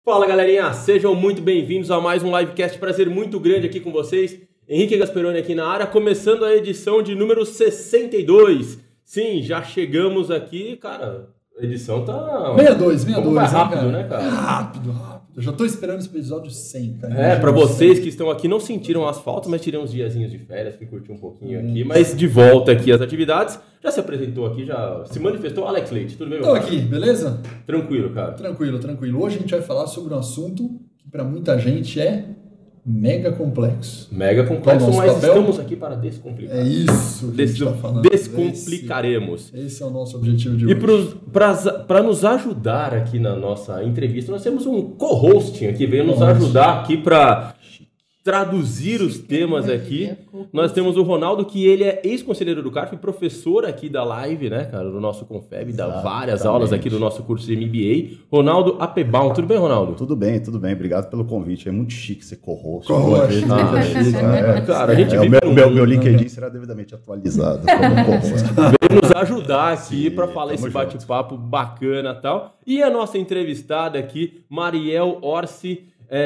Fala galerinha, sejam muito bem-vindos a mais um livecast, prazer muito grande aqui com vocês. Henrique Gasperoni aqui na área, começando a edição de número 62. Sim, já chegamos aqui, cara, a edição tá... 62, vai rápido, né, cara? Rápido. Eu já tô esperando esse episódio 100, cara. Pra vocês que estão aqui, não sentiram asfalto, mas tirei uns diazinhos de férias, fui curtir um pouquinho aqui, mas de volta aqui às atividades. Já se apresentou aqui, já se manifestou. Alex Leite, tudo bem, meu Tô cara? aqui, beleza? Tranquilo, cara. Tranquilo. Hoje a gente vai falar sobre um assunto que pra muita gente é mega complexo. Mega complexo, Qual é o mas nosso papel? estamos aqui para descomplicar. É isso que a gente tá falando. Descomplicaremos. Esse é o nosso objetivo de E hoje. para nos ajudar aqui na nossa entrevista, nós temos um co-hosting aqui, veio nos ajudar aqui para traduzir os temas aqui. Nós temos o Ronaldo, que ele é ex-conselheiro do CARF, professor aqui da live, né, cara, do nosso Confeb, dá várias aulas aqui do nosso curso de MBA. Ronaldo Applebaum, tudo bem, Ronaldo? Tudo bem. Obrigado pelo convite. É muito chique ser co-host. Cara, a gente meu LinkedIn será devidamente atualizado como co-host. veio nos ajudar aqui para falar tamo esse bate-papo bacana e tal. E a nossa entrevistada aqui, Mariel Orsi,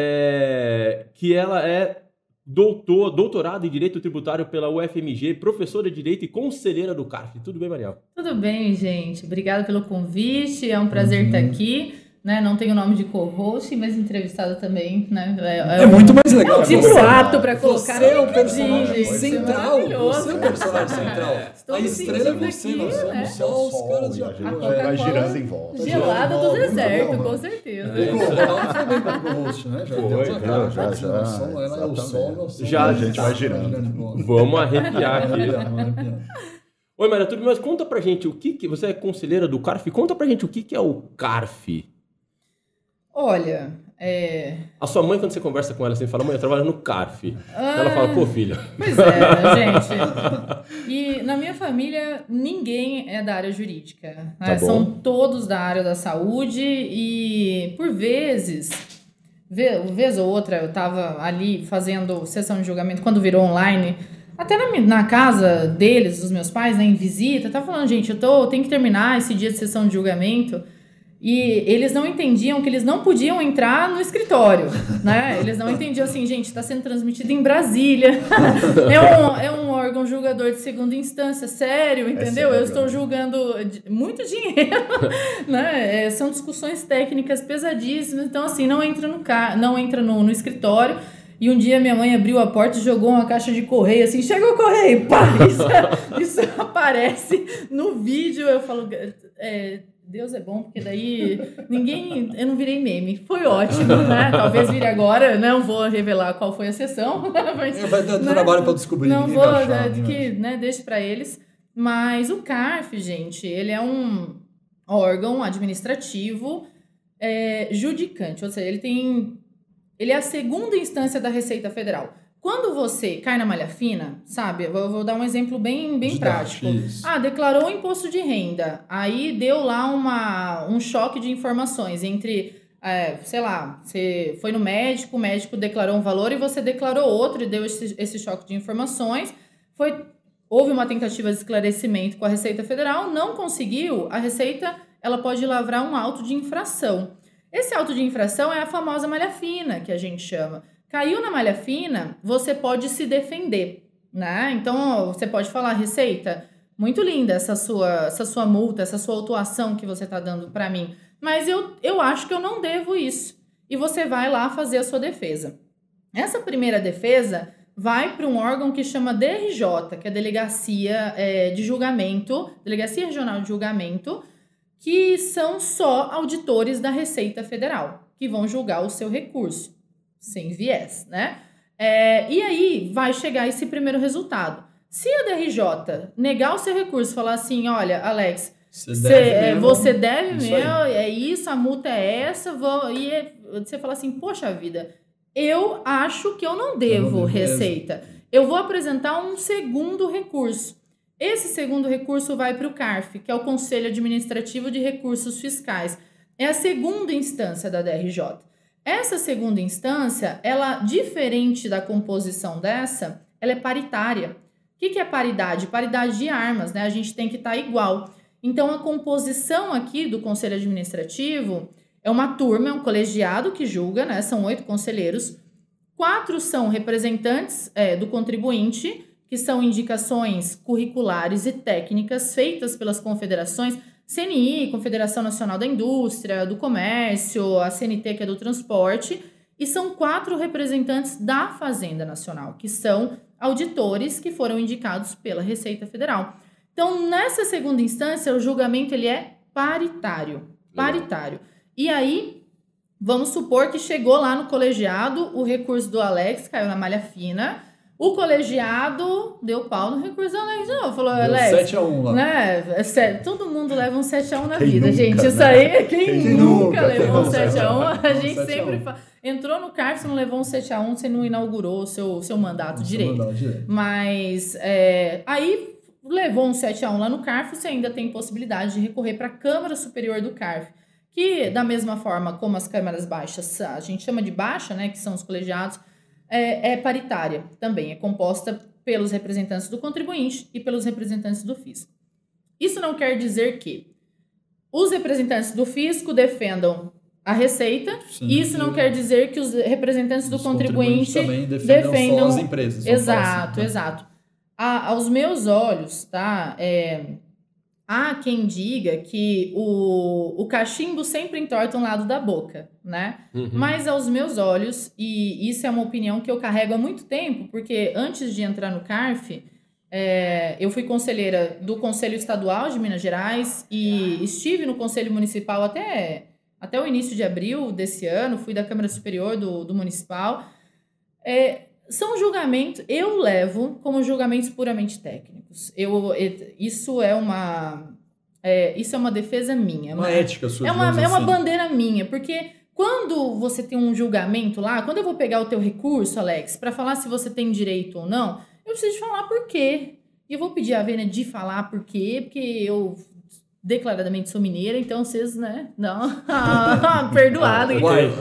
que ela é doutorada em Direito Tributário pela UFMG, professora de Direito e conselheira do CARF. Tudo bem, Mariel? Tudo bem, gente. Obrigada pelo convite. É um prazer estar aqui. Né? Não tenho o nome de co-host, mas entrevistada também. Né? É muito mais legal. É um tipo ato para colocar. Você é o personagem gente, central. maravilhoso. Você é o personagem central. Estou A me estrela é sentindo você, aqui, nós somos né? só os caras de A gente apoio. vai girando em volta. Gelada do Muito deserto, bom, com mano. certeza. O Ronaldo foi bem como co-host, né? Já Foi, deu essa cara. já, Ela é o sol, nós somos Já a gente vai girando. Vamos arrepiar aqui. Arrepiando. Oi, Maria, tudo bem? Mas conta pra gente o que você é conselheira do CARF, conta pra gente o que é o CARF. Olha, A sua mãe, quando você conversa com ela, você fala, mãe, eu trabalho no CARF. Ela fala, pô, filha. Pois é, gente. E na minha família, ninguém é da área jurídica. Né? Tá bom. São todos da área da saúde e, por vezes, vez ou outra, eu estava ali fazendo sessão de julgamento, quando virou online, até na casa deles, dos meus pais, né, em visita, tava falando, gente, eu tenho que terminar esse dia de sessão de julgamento. E eles não entendiam que eles não podiam entrar no escritório, né? Eles não entendiam assim, gente, está sendo transmitido em Brasília. É um órgão julgador de segunda instância, sério, entendeu? sério. Eu estou julgando muito dinheiro, né? São discussões técnicas pesadíssimas. Então, assim, não entra no escritório. E um dia minha mãe abriu a porta e jogou uma caixa de correio, assim, chegou o correio, pá! Isso aparece no vídeo, eu falo... Deus é bom, porque daí eu não virei meme. Foi ótimo, né? Talvez vire agora, não vou revelar qual foi a sessão. Mas, Vai dar trabalho para descobrir. não ninguém vou, vai achar, deixe para eles. Mas o CARF, gente, ele é um órgão administrativo judicante, ou seja, ele é a segunda instância da Receita Federal. Quando você cai na malha fina, sabe? Eu vou dar um exemplo bem prático. Declarou o imposto de renda. Aí deu lá um choque de informações entre, sei lá, você foi no médico, o médico declarou um valor e você declarou outro e deu esse choque de informações. Houve uma tentativa de esclarecimento com a Receita Federal, não conseguiu, a Receita ela pode lavrar um auto de infração. Esse auto de infração é a famosa malha fina, que a gente chama. Caiu na malha fina, você pode se defender, né? Então, você pode falar, Receita, muito linda essa sua multa, essa sua autuação que você está dando para mim, mas eu acho que eu não devo isso. E você vai lá fazer a sua defesa. Essa primeira defesa vai para um órgão que chama DRJ, que é Delegacia de Julgamento, Delegacia Regional de Julgamento, que são só auditores da Receita Federal, que vão julgar o seu recurso. Sem viés, né? E aí vai chegar esse primeiro resultado. Se a DRJ negar o seu recurso, falar assim, olha, Alex, você deve mesmo, é isso, a multa é essa, e você fala assim, poxa vida, eu acho que eu não devo Receita. Eu vou apresentar um segundo recurso. Esse segundo recurso vai para o CARF, que é o Conselho Administrativo de Recursos Fiscais. É a segunda instância da DRJ. Essa segunda instância, ela, diferente da composição dessa, ela é paritária. O que é paridade? Paridade de armas, né? A gente tem que estar igual. Então, a composição aqui do Conselho Administrativo, É uma turma, é um colegiado que julga, né? São 8 conselheiros. 4 são representantes do contribuinte, que são indicações curriculares e técnicas feitas pelas confederações, CNI, Confederação Nacional da Indústria, do Comércio, a CNT, que é do Transporte, e são 4 representantes da Fazenda Nacional, que são auditores que foram indicados pela Receita Federal. Então, nessa segunda instância, o julgamento ele é paritário. Paritário. E aí, vamos supor que chegou lá no colegiado, o recurso do Alex caiu na malha fina, o colegiado deu pau no recurso do Alex de novo. Falou, Alex... 7-1 lá. Né? Todo mundo leva um 7-1 na Quem vida, nunca, gente. né? Isso aí, quem nunca nunca levou um levou um 7-1, a gente 7-1. sempre fala. Entrou no CARF, você não levou um 7-1, você não inaugurou o seu mandato direito. Mas aí levou um 7-1 lá no CARF, você ainda tem possibilidade de recorrer para a Câmara Superior do CARF, que da mesma forma como as câmaras baixas, a gente chama de baixa, né, que são os colegiados, é paritária também, é composta pelos representantes do contribuinte e pelos representantes do fisco. Isso não quer dizer que os representantes do fisco defendam a Receita, isso não quer dizer que os representantes do contribuinte também defendam só as empresas. Exato, exato. Aos meus olhos, tá? Há quem diga que o cachimbo sempre entorta um lado da boca, né? Uhum. Mas aos meus olhos, e isso é uma opinião que eu carrego há muito tempo, porque antes de entrar no CARF, eu fui conselheira do Conselho Estadual de Minas Gerais e estive no Conselho Municipal até o início de abril desse ano, fui da Câmara Superior do Municipal. São julgamentos, eu levo como julgamentos puramente técnicos. Isso é uma defesa minha. Uma ética sua. É uma bandeira minha, porque quando você tem um julgamento lá, quando eu vou pegar o teu recurso, Alex, para falar se você tem direito ou não, eu preciso de falar por quê. E eu vou pedir a Vênia de falar por quê, porque eu declaradamente sou mineira, então vocês, né? Não. Perdoado.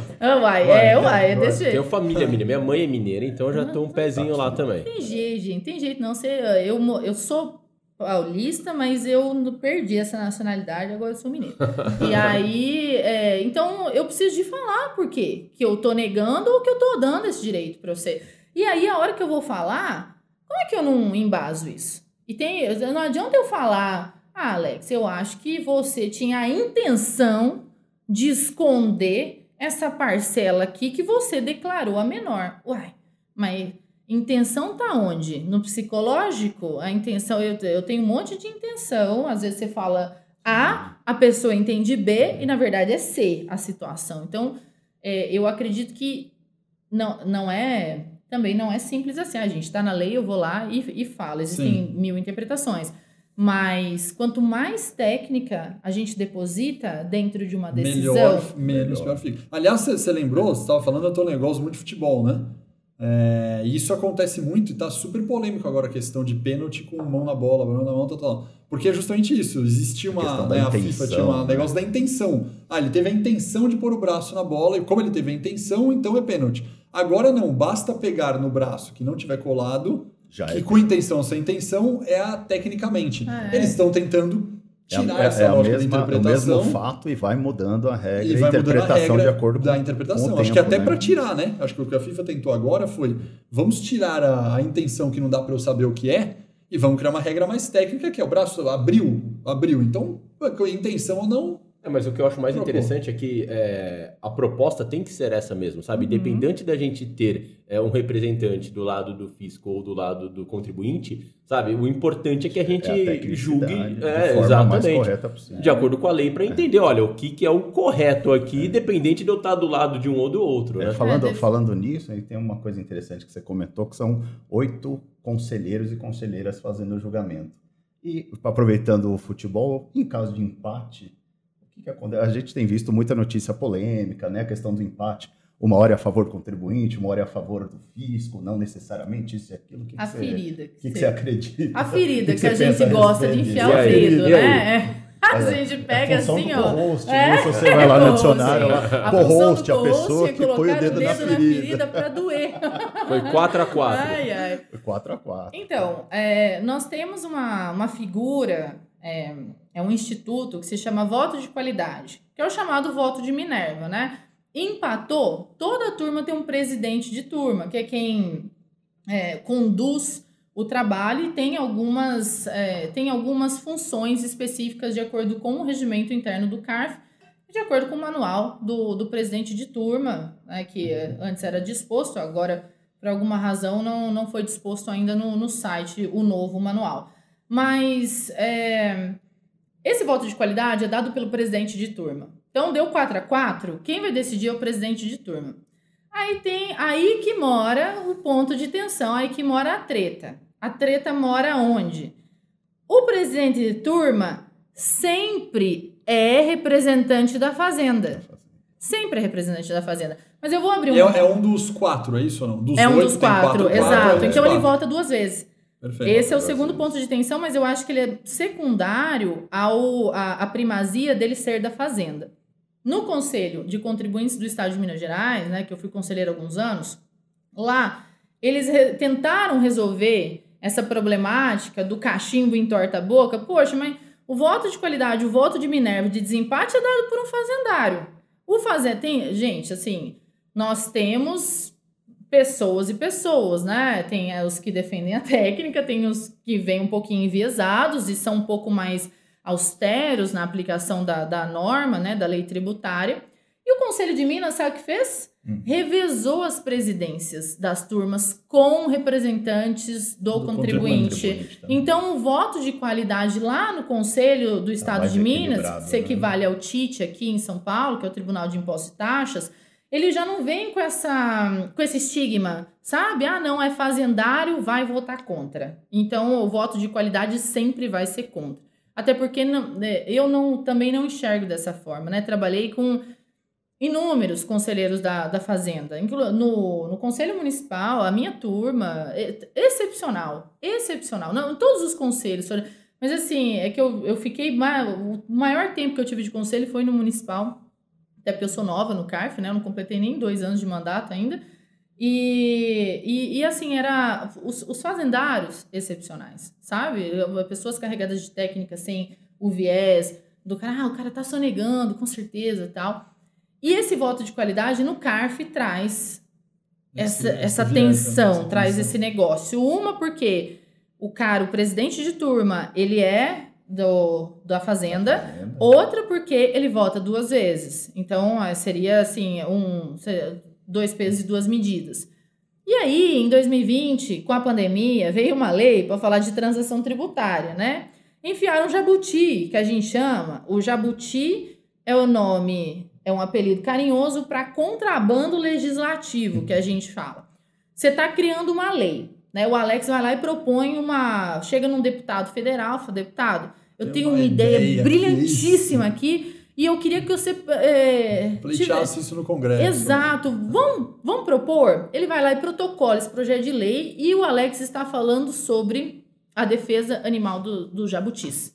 É desse jeito. Tenho família mineira. Minha mãe é mineira, então eu já tô um pezinho lá também. Tem jeito, gente. Tem jeito não. Eu sou paulista, mas eu perdi essa nacionalidade, agora eu sou mineira. E aí, então eu preciso de falar por quê. Que eu tô negando ou que eu tô dando esse direito pra você. E aí, a hora que eu vou falar, como é que eu não embaso isso? Não adianta eu falar... Alex, eu acho que você tinha a intenção de esconder essa parcela aqui que você declarou a menor. Uai, mas intenção tá onde? No psicológico? A intenção, eu tenho um monte de intenção. Às vezes você fala A pessoa entende B e na verdade é C a situação. Então, eu acredito que também não é simples assim. A gente tá na lei, eu vou lá e falo. Existem 1000 interpretações. Mas quanto mais técnica a gente deposita dentro de uma decisão... Melhor fica. Aliás, você lembrou, você estava falando do teu negócio muito de futebol, né? E isso acontece muito e tá super polêmico agora a questão de pênalti com mão na bola, mão na mão, tal. Porque é justamente isso. Existia a FIFA tinha um negócio da intenção. Ele teve a intenção de pôr o braço na bola e como ele teve a intenção, então é pênalti. Agora não, basta pegar no braço que não tiver colado... que com intenção ou sem intenção tecnicamente. Eles estão tentando tirar essa lógica da interpretação. É o mesmo fato e vai mudando a regra e a interpretação de acordo com a interpretação. Acho que até para tirar, né? Acho que o que a FIFA tentou agora foi vamos tirar a intenção que não dá para eu saber o que é e vamos criar uma regra mais técnica que é o braço abriu. Então, com intenção ou não... Mas o que eu acho mais interessante é que a proposta tem que ser essa mesmo, sabe? Independente da gente ter um representante do lado do fisco ou do lado do contribuinte, sabe? O importante é que a gente julgue de forma mais correta possível. De acordo com a lei para entender, olha, o que é o correto aqui, independente de eu estar do lado de um ou do outro, né? Falando nisso, aí tem uma coisa interessante que você comentou, que são 8 conselheiros e conselheiras fazendo o julgamento. E aproveitando o futebol, em caso de empate... A gente tem visto muita notícia polêmica, né? A questão do empate. Uma hora é a favor do contribuinte, uma hora é a favor do fisco, não necessariamente isso e aquilo. Ferida. O que você acredita? A ferida que a gente gosta de enfiar o dedo, né? A gente pega assim, ó. Se você vai lá no dicionário, co-host, a pessoa que põe o dedo na ferida pra doer. Foi 4-4. Foi 4-4. Então, nós temos uma figura é um instituto que se chama voto de qualidade, que é o chamado voto de Minerva, né? Empatou, toda a turma tem um presidente de turma, que é quem conduz o trabalho e tem algumas funções específicas de acordo com o regimento interno do CARF, de acordo com o manual do presidente de turma, né, que antes era disposto, agora, por alguma razão, não foi disposto ainda no site o novo manual. Mas esse voto de qualidade é dado pelo presidente de turma. Então, deu 4-4, quem vai decidir é o presidente de turma. Aí que mora o ponto de tensão, aí que mora a treta. A treta mora onde? O presidente de turma sempre é representante da fazenda. Sempre é representante da fazenda. Mas eu vou abrir É um dos 4, é isso ou não? É um dos 4, exato. Então ele vota 2 vezes. Perfeito. Esse é o segundo ponto de tensão, mas eu acho que ele é secundário à primazia dele ser da fazenda. No Conselho de Contribuintes do Estado de Minas Gerais, né, que eu fui conselheiro há alguns anos, lá eles tentaram resolver essa problemática do cachimbo entorta a boca. Poxa, mas o voto de qualidade, o voto de Minerva de desempate é dado por um fazendário. Gente, assim, nós temos pessoas e pessoas, né? Tem os que defendem a técnica, tem os que vêm um pouquinho enviesados e são um pouco mais austeros na aplicação da norma, né, da lei tributária. E o Conselho de Minas, sabe o que fez? Revezou as presidências das turmas com representantes do contribuinte. Então, o voto de qualidade lá no Conselho do Estado de Minas, que se equivale ao TIT aqui em São Paulo, que é o Tribunal de Impostos e Taxas, ele já não vem com esse estigma, sabe? Não, é fazendário, vai votar contra. Então, o voto de qualidade sempre vai ser contra. Até porque também não enxergo dessa forma, né? Trabalhei com inúmeros conselheiros da Fazenda. No Conselho Municipal, a minha turma, excepcional. Não, todos os conselhos. Mas assim, é que eu fiquei... O maior tempo que eu tive de conselho foi no Municipal, até porque eu sou nova no CARF, né? Eu não completei nem 2 anos de mandato ainda. E assim, era os fazendários excepcionais, sabe? Pessoas carregadas de técnica sem o viés do cara, o cara tá sonegando, com certeza e tal. E esse voto de qualidade no CARF traz essa tensão, traz esse negócio. Uma, porque o presidente de turma, ele é da Fazenda. Outra, porque ele vota 2 vezes. Então, seria assim, 2 pesos e 2 medidas. E aí, em 2020, com a pandemia, veio uma lei para falar de transação tributária, né? Enfiaram o jabuti, que a gente chama. O jabuti é um apelido carinhoso para contrabando legislativo, que a gente fala. Você está criando uma lei, né? O Alex vai lá e propõe chega num deputado federal, fala, deputado, eu tenho uma ideia brilhantíssima aqui e eu queria que você... pleiteasse isso no Congresso. Exato. Vamos propor? Ele vai lá e protocola esse projeto de lei e o Alex está falando sobre a defesa animal do jabutis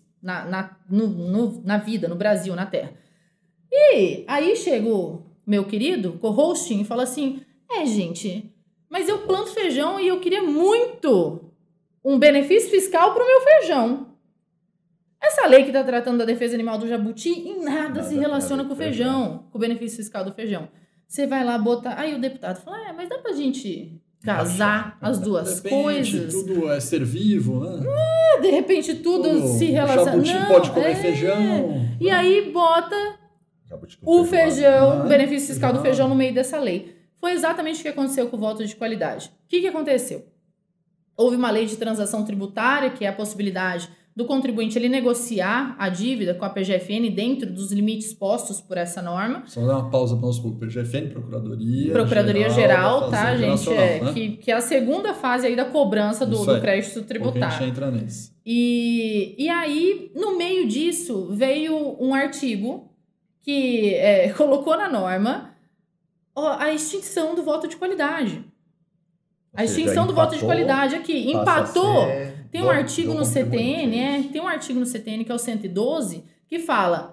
na vida, no Brasil, na Terra. E aí chega o meu querido co-hosting e fala assim, gente, mas eu planto feijão e eu queria muito um benefício fiscal para o meu feijão. Essa lei que está tratando da defesa animal do jabuti em nada se relaciona com o feijão, com o benefício fiscal do feijão. Você vai lá botar... Aí o deputado fala, mas dá pra gente casar as duas coisas? Tudo é ser vivo, né? De repente tudo se relaciona... O jabuti pode comer feijão. E aí bota o feijão, o benefício fiscal do feijão no meio dessa lei. Foi exatamente o que aconteceu com o voto de qualidade. O que aconteceu? Houve uma lei de transação tributária, que é a possibilidade do contribuinte ele negociar a dívida com a PGFN dentro dos limites postos por essa norma. Só dar uma pausa para o nosso público. PGFN, Procuradoria Geral, tá, gente? Né? Que é a segunda fase aí da cobrança do crédito tributário. A gente entra nesse. E aí, no meio disso, veio um artigo que colocou na norma a extinção do voto de qualidade. A extinção do voto de qualidade aqui. Empatou. Tem um artigo no CTN, tem um artigo no CTN que é o 112, que fala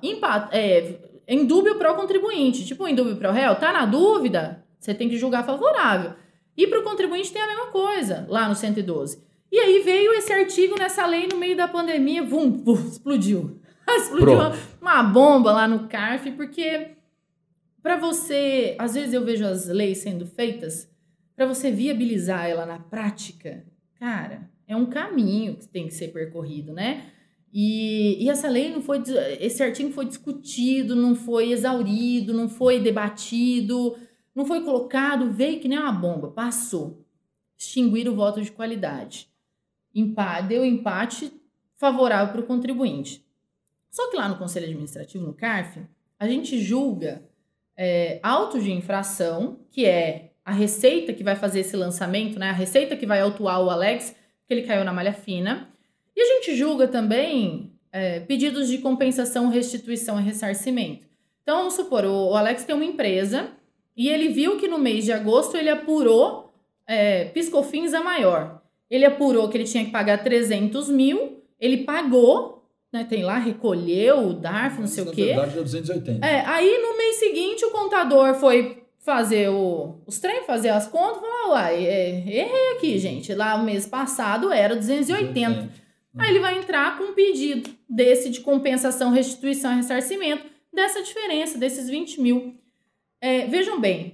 em dúbio pro contribuinte. Tipo, em dúbio pro réu, tá na dúvida, você tem que julgar favorável. E pro contribuinte tem a mesma coisa, lá no 112. E aí veio esse artigo nessa lei no meio da pandemia, explodiu. Explodiu uma bomba lá no CARF, porque para você, às vezes eu vejo as leis sendo feitas, para você viabilizar ela na prática, cara, é um caminho que tem que ser percorrido, né? E essa lei esse artigo foi discutido, não foi exaurido, não foi debatido, não foi colocado, veio que nem uma bomba, passou. Extinguir o voto de qualidade. Deu empate favorável para o contribuinte. Só que lá no Conselho Administrativo, no CARF, a gente julga auto de infração, que é a Receita que vai fazer esse lançamento, né? A Receita que vai autuar o Alex, porque ele caiu na malha fina. E a gente julga também pedidos de compensação, restituição e ressarcimento. Então, vamos supor, o Alex tem uma empresa e ele viu que no mês de agosto ele apurou piscofins a maior. Ele apurou que ele tinha que pagar 300 mil, ele pagou, né, tem lá, recolheu o DARF, não sei o quê. Na verdade, é 280. Aí, no mês seguinte, o contador foi fazer os trem, fazer as contas, falou, errei aqui, gente. Lá, o mês passado, era 280. Aí, ele vai entrar com um pedido desse de compensação, restituição e ressarcimento dessa diferença, desses 20 mil. Vejam bem,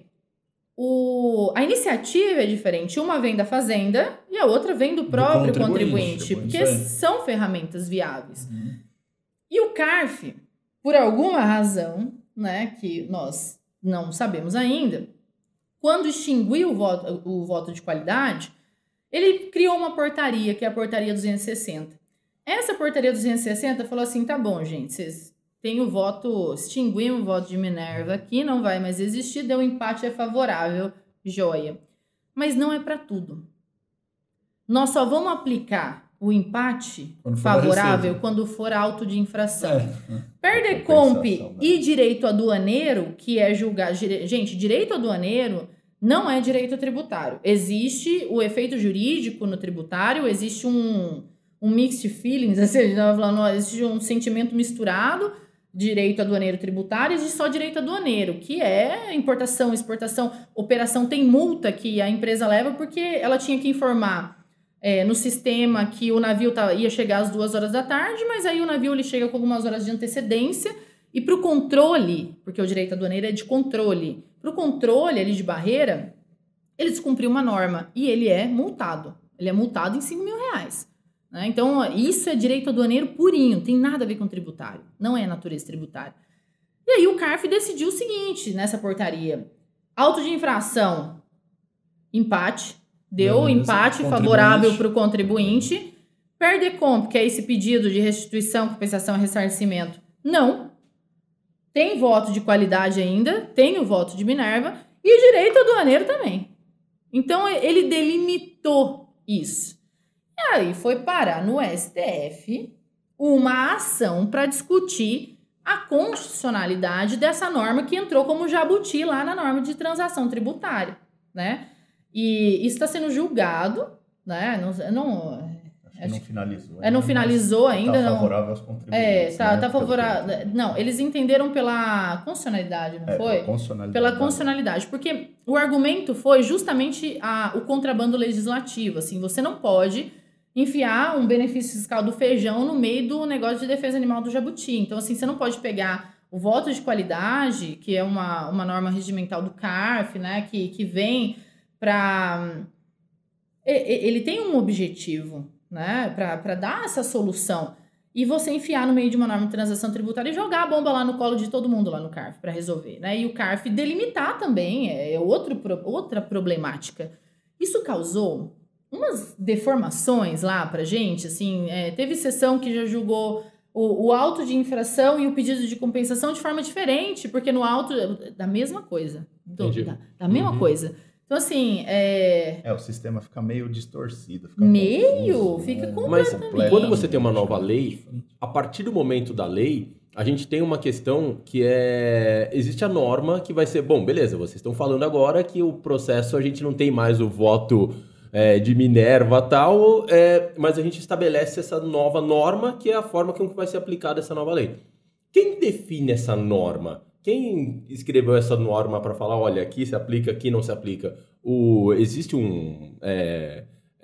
a iniciativa é diferente. Uma vem da Fazenda e a outra vem do próprio contribuinte, porque são ferramentas viáveis. E o CARF, por alguma razão, né, que nós não sabemos ainda, quando extinguiu o voto de qualidade, ele criou uma portaria, que é a portaria 260. Essa portaria 260 falou assim, tá bom, gente, vocês têm o voto, extinguimos o voto de Minerva aqui, não vai mais existir, deu empate, é favorável, joia. Mas não é para tudo. Nós só vamos aplicar o empate favorável quando for auto de infração. Perdecomp e direito aduaneiro, que é julgar... Gente, direito aduaneiro não é direito tributário. Existe o efeito jurídico no tributário, existe um mixed feelings, assim, existe um sentimento misturado, direito aduaneiro tributário, existe só direito aduaneiro, que é importação, exportação, operação, tem multa que a empresa leva porque ela tinha que informar no sistema que o navio ia chegar às 2 horas da tarde, mas aí o navio ele chega com algumas horas de antecedência e para o controle, porque o direito aduaneiro é de controle, para o controle ali de barreira, ele descumpriu uma norma e ele é multado. Ele é multado em R$5 mil. Né? Então, isso é direito aduaneiro purinho, não tem nada a ver com tributário, não é natureza tributária. E aí o CARF decidiu o seguinte nessa portaria: auto de infração, empate, deu empate favorável para o contribuinte. Perdecomp, que é esse pedido de restituição, compensação e ressarcimento, não. Tem voto de qualidade ainda, tem o voto de Minerva e direito aduaneiro também. Então, ele delimitou isso. E aí foi parar no STF uma ação para discutir a constitucionalidade dessa norma que entrou como jabuti lá na norma de transação tributária, né? E isso está sendo julgado, né? Não finalizou. Não finalizou ainda. Está favorável aos contribuintes. Tá favorável. Não, eles entenderam pela constitucionalidade, não foi? Pela constitucionalidade. Porque o argumento foi justamente o contrabando legislativo. Assim, você não pode enfiar um benefício fiscal do feijão no meio do negócio de defesa animal do jabuti. Então, assim, você não pode pegar o voto de qualidade, que é uma norma regimental do CARF, né? Que vem para... Ele tem um objetivo, né, para dar essa solução, e você enfiar no meio de uma norma de transação tributária e jogar a bomba lá no colo de todo mundo lá no CARF para resolver, né? E o CARF delimitar também é outra problemática. Isso causou umas deformações lá pra gente, assim, teve sessão que já julgou o auto de infração e o pedido de compensação de forma diferente, porque no auto da mesma coisa, da mesma coisa. Então, assim, o sistema fica meio distorcido. Fica completamente. Mas quando você tem uma nova lei, a partir do momento da lei, a gente tem uma questão que existe a norma que vai ser, bom, beleza, vocês estão falando agora que o processo, a gente não tem mais o voto de Minerva e tal, mas a gente estabelece essa nova norma, que é a forma como vai ser aplicada essa nova lei. Quem define essa norma? Quem escreveu essa norma para falar, olha, aqui se aplica, aqui não se aplica? Existe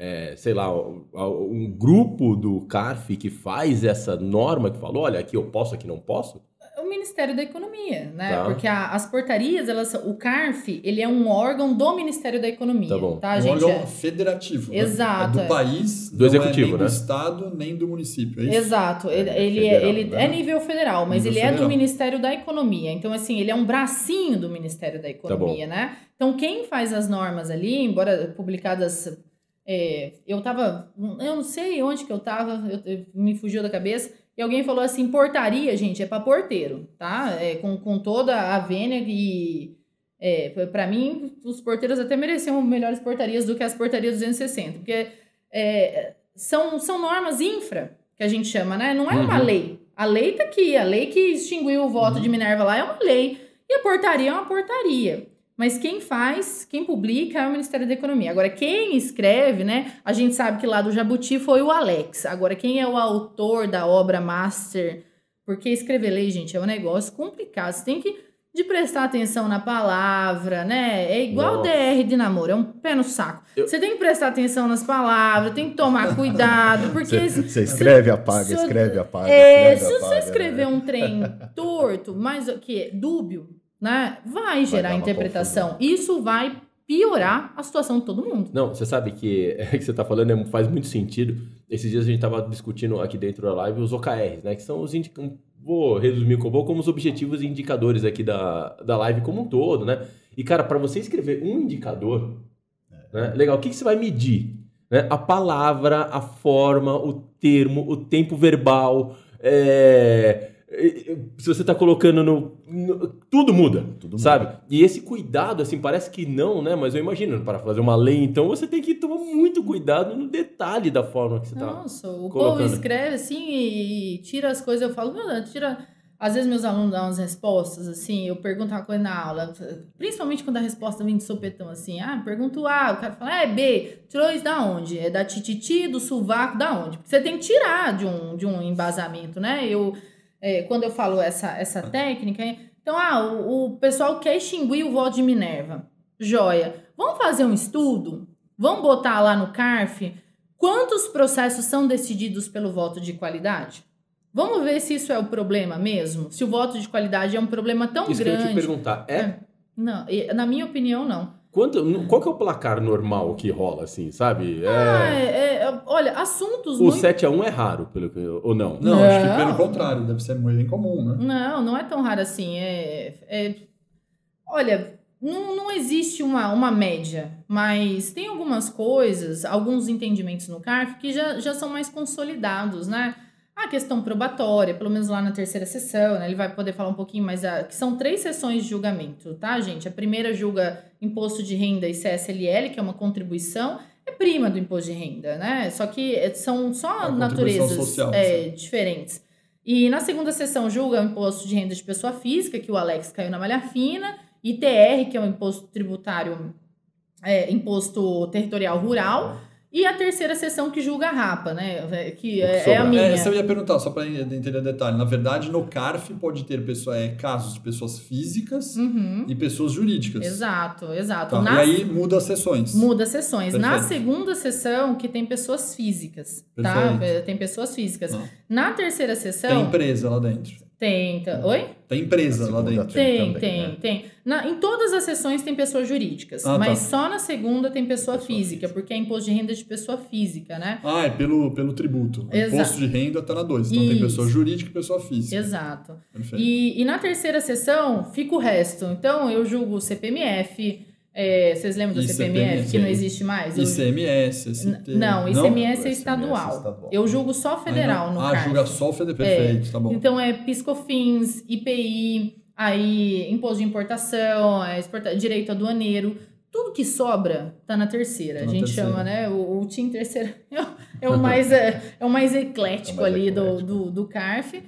sei lá, um grupo do CARF que faz essa norma que falou, olha, aqui eu posso, aqui não posso? O Ministério da Economia, né? Tá. Porque as portarias, o CARF, ele é um órgão do Ministério da Economia. Tá bom. Tá, Um gente? órgão federativo. Exato, Né? É do país, do executivo, não é nem né? do estado, nem do município. É isso? Exato. Ele federal, é né? nível federal, mas Nível ele é do federal. Ministério da Economia. Então, assim, ele é um bracinho do Ministério da Economia, né? Então, quem faz as normas ali, embora publicadas... eu não sei onde que eu tava, me fugiu da cabeça, e alguém falou assim, portaria, gente, é pra porteiro, tá? Com toda a vênia e... pra mim, os porteiros até mereciam melhores portarias do que as portarias 260, porque são normas infra, que a gente chama, né? Não é uma lei. A lei tá aqui, a lei que extinguiu o voto de Minerva lá é uma lei, e a portaria é uma portaria. Mas quem publica é o Ministério da Economia. Agora, quem escreve, né? A gente sabe que lá do Jabuti foi o Alex. Agora, quem é o autor da obra master? Porque escrever lei, gente, é um negócio complicado. Você tem de prestar atenção na palavra, né? É igual DR de namoro, é um pé no saco. Você tem que prestar atenção nas palavras, tem que tomar cuidado, porque... Você escreve, apaga, escreve, apaga. Se você escrever um trem torto, mas o que? Dúbio, né? Vai gerar dar uma interpretação. confusão. Isso vai piorar a situação de todo mundo. Não, você sabe que o que você está falando faz muito sentido. Esses dias a gente estava discutindo aqui dentro da live os OKRs, né? Que são os vou resumir como os objetivos e indicadores aqui da live como um todo, né? E, cara, para você escrever um indicador, né? Legal, o que você vai medir? Né? A palavra, a forma, o termo, o tempo verbal, se você tá colocando tudo muda, sabe? E esse cuidado, assim, parece que não, né? Mas eu imagino, para fazer uma lei, então, você tem que tomar muito cuidado no detalhe da forma que você tá o colocando. povo escreve assim e tira as coisas, eu falo, às vezes meus alunos dão umas respostas, assim, eu pergunto uma coisa na aula, principalmente quando a resposta vem de sopetão, assim, pergunto A, o cara fala, B, tirou isso da onde? É da tititi, do sovaco, da onde? Porque você tem que tirar de um embasamento, né? Quando eu falo essa técnica, então, o pessoal quer extinguir o voto de Minerva. Joia. Vamos fazer um estudo? Vamos botar lá no CARF quantos processos são decididos pelo voto de qualidade? Vamos ver se isso é o problema mesmo? Se o voto de qualidade é um problema tão isso grande... que eu ia te perguntar, Não, na minha opinião, não. Qual que é o placar normal que rola, assim, sabe? Olha, assuntos o 7-1 é raro, ou não? Não, acho que pelo contrário, deve ser muito incomum, né? Não é tão raro assim. Olha, não existe uma média, mas tem algumas coisas, alguns entendimentos no CARF que já são mais consolidados, né? A questão probatória, pelo menos lá na terceira sessão, né? Ele vai poder falar um pouquinho mais, que são 3 sessões de julgamento, tá, gente? A primeira julga imposto de renda e CSLL, que é uma contribuição, é prima do imposto de renda, né? Só que são só naturezas social, diferentes. E na segunda sessão julga o imposto de renda de pessoa física, que o Alex caiu na malha fina, ITR, que é o imposto tributário, imposto territorial rural, e a terceira sessão que julga a RAPA, né? Que é a minha. Essa eu ia perguntar, só para entender o detalhe. Na verdade, no CARF pode ter casos de pessoas físicas e pessoas jurídicas. Exato. Tá. E aí muda as sessões. Muda as sessões. Perfeito. Na segunda sessão, que tem pessoas físicas, tá? Tem pessoas físicas. Na terceira sessão... Tem empresa lá dentro. Oi? Tem empresa lá dentro. Tem. Em todas as sessões tem pessoas jurídicas, mas só na segunda tem pessoa física, porque é imposto de renda de pessoa física, né? É pelo tributo. Exato. Imposto de renda tá na 2. Então tem pessoa jurídica e pessoa física. Exato. Perfeito. E na terceira sessão fica o resto. Então eu julgo o CPMF. Vocês lembram do CPMF, que não existe mais? ICMS, ST... Não, ICMS é estadual. Eu julgo só federal no CARF. Julga só federal, perfeito, tá bom. Então PiscoFins, IPI, aí imposto de importação, direito aduaneiro, tudo que sobra tá na terceira. A gente chama, né? O Team Terceira é o mais eclético ali do CARF.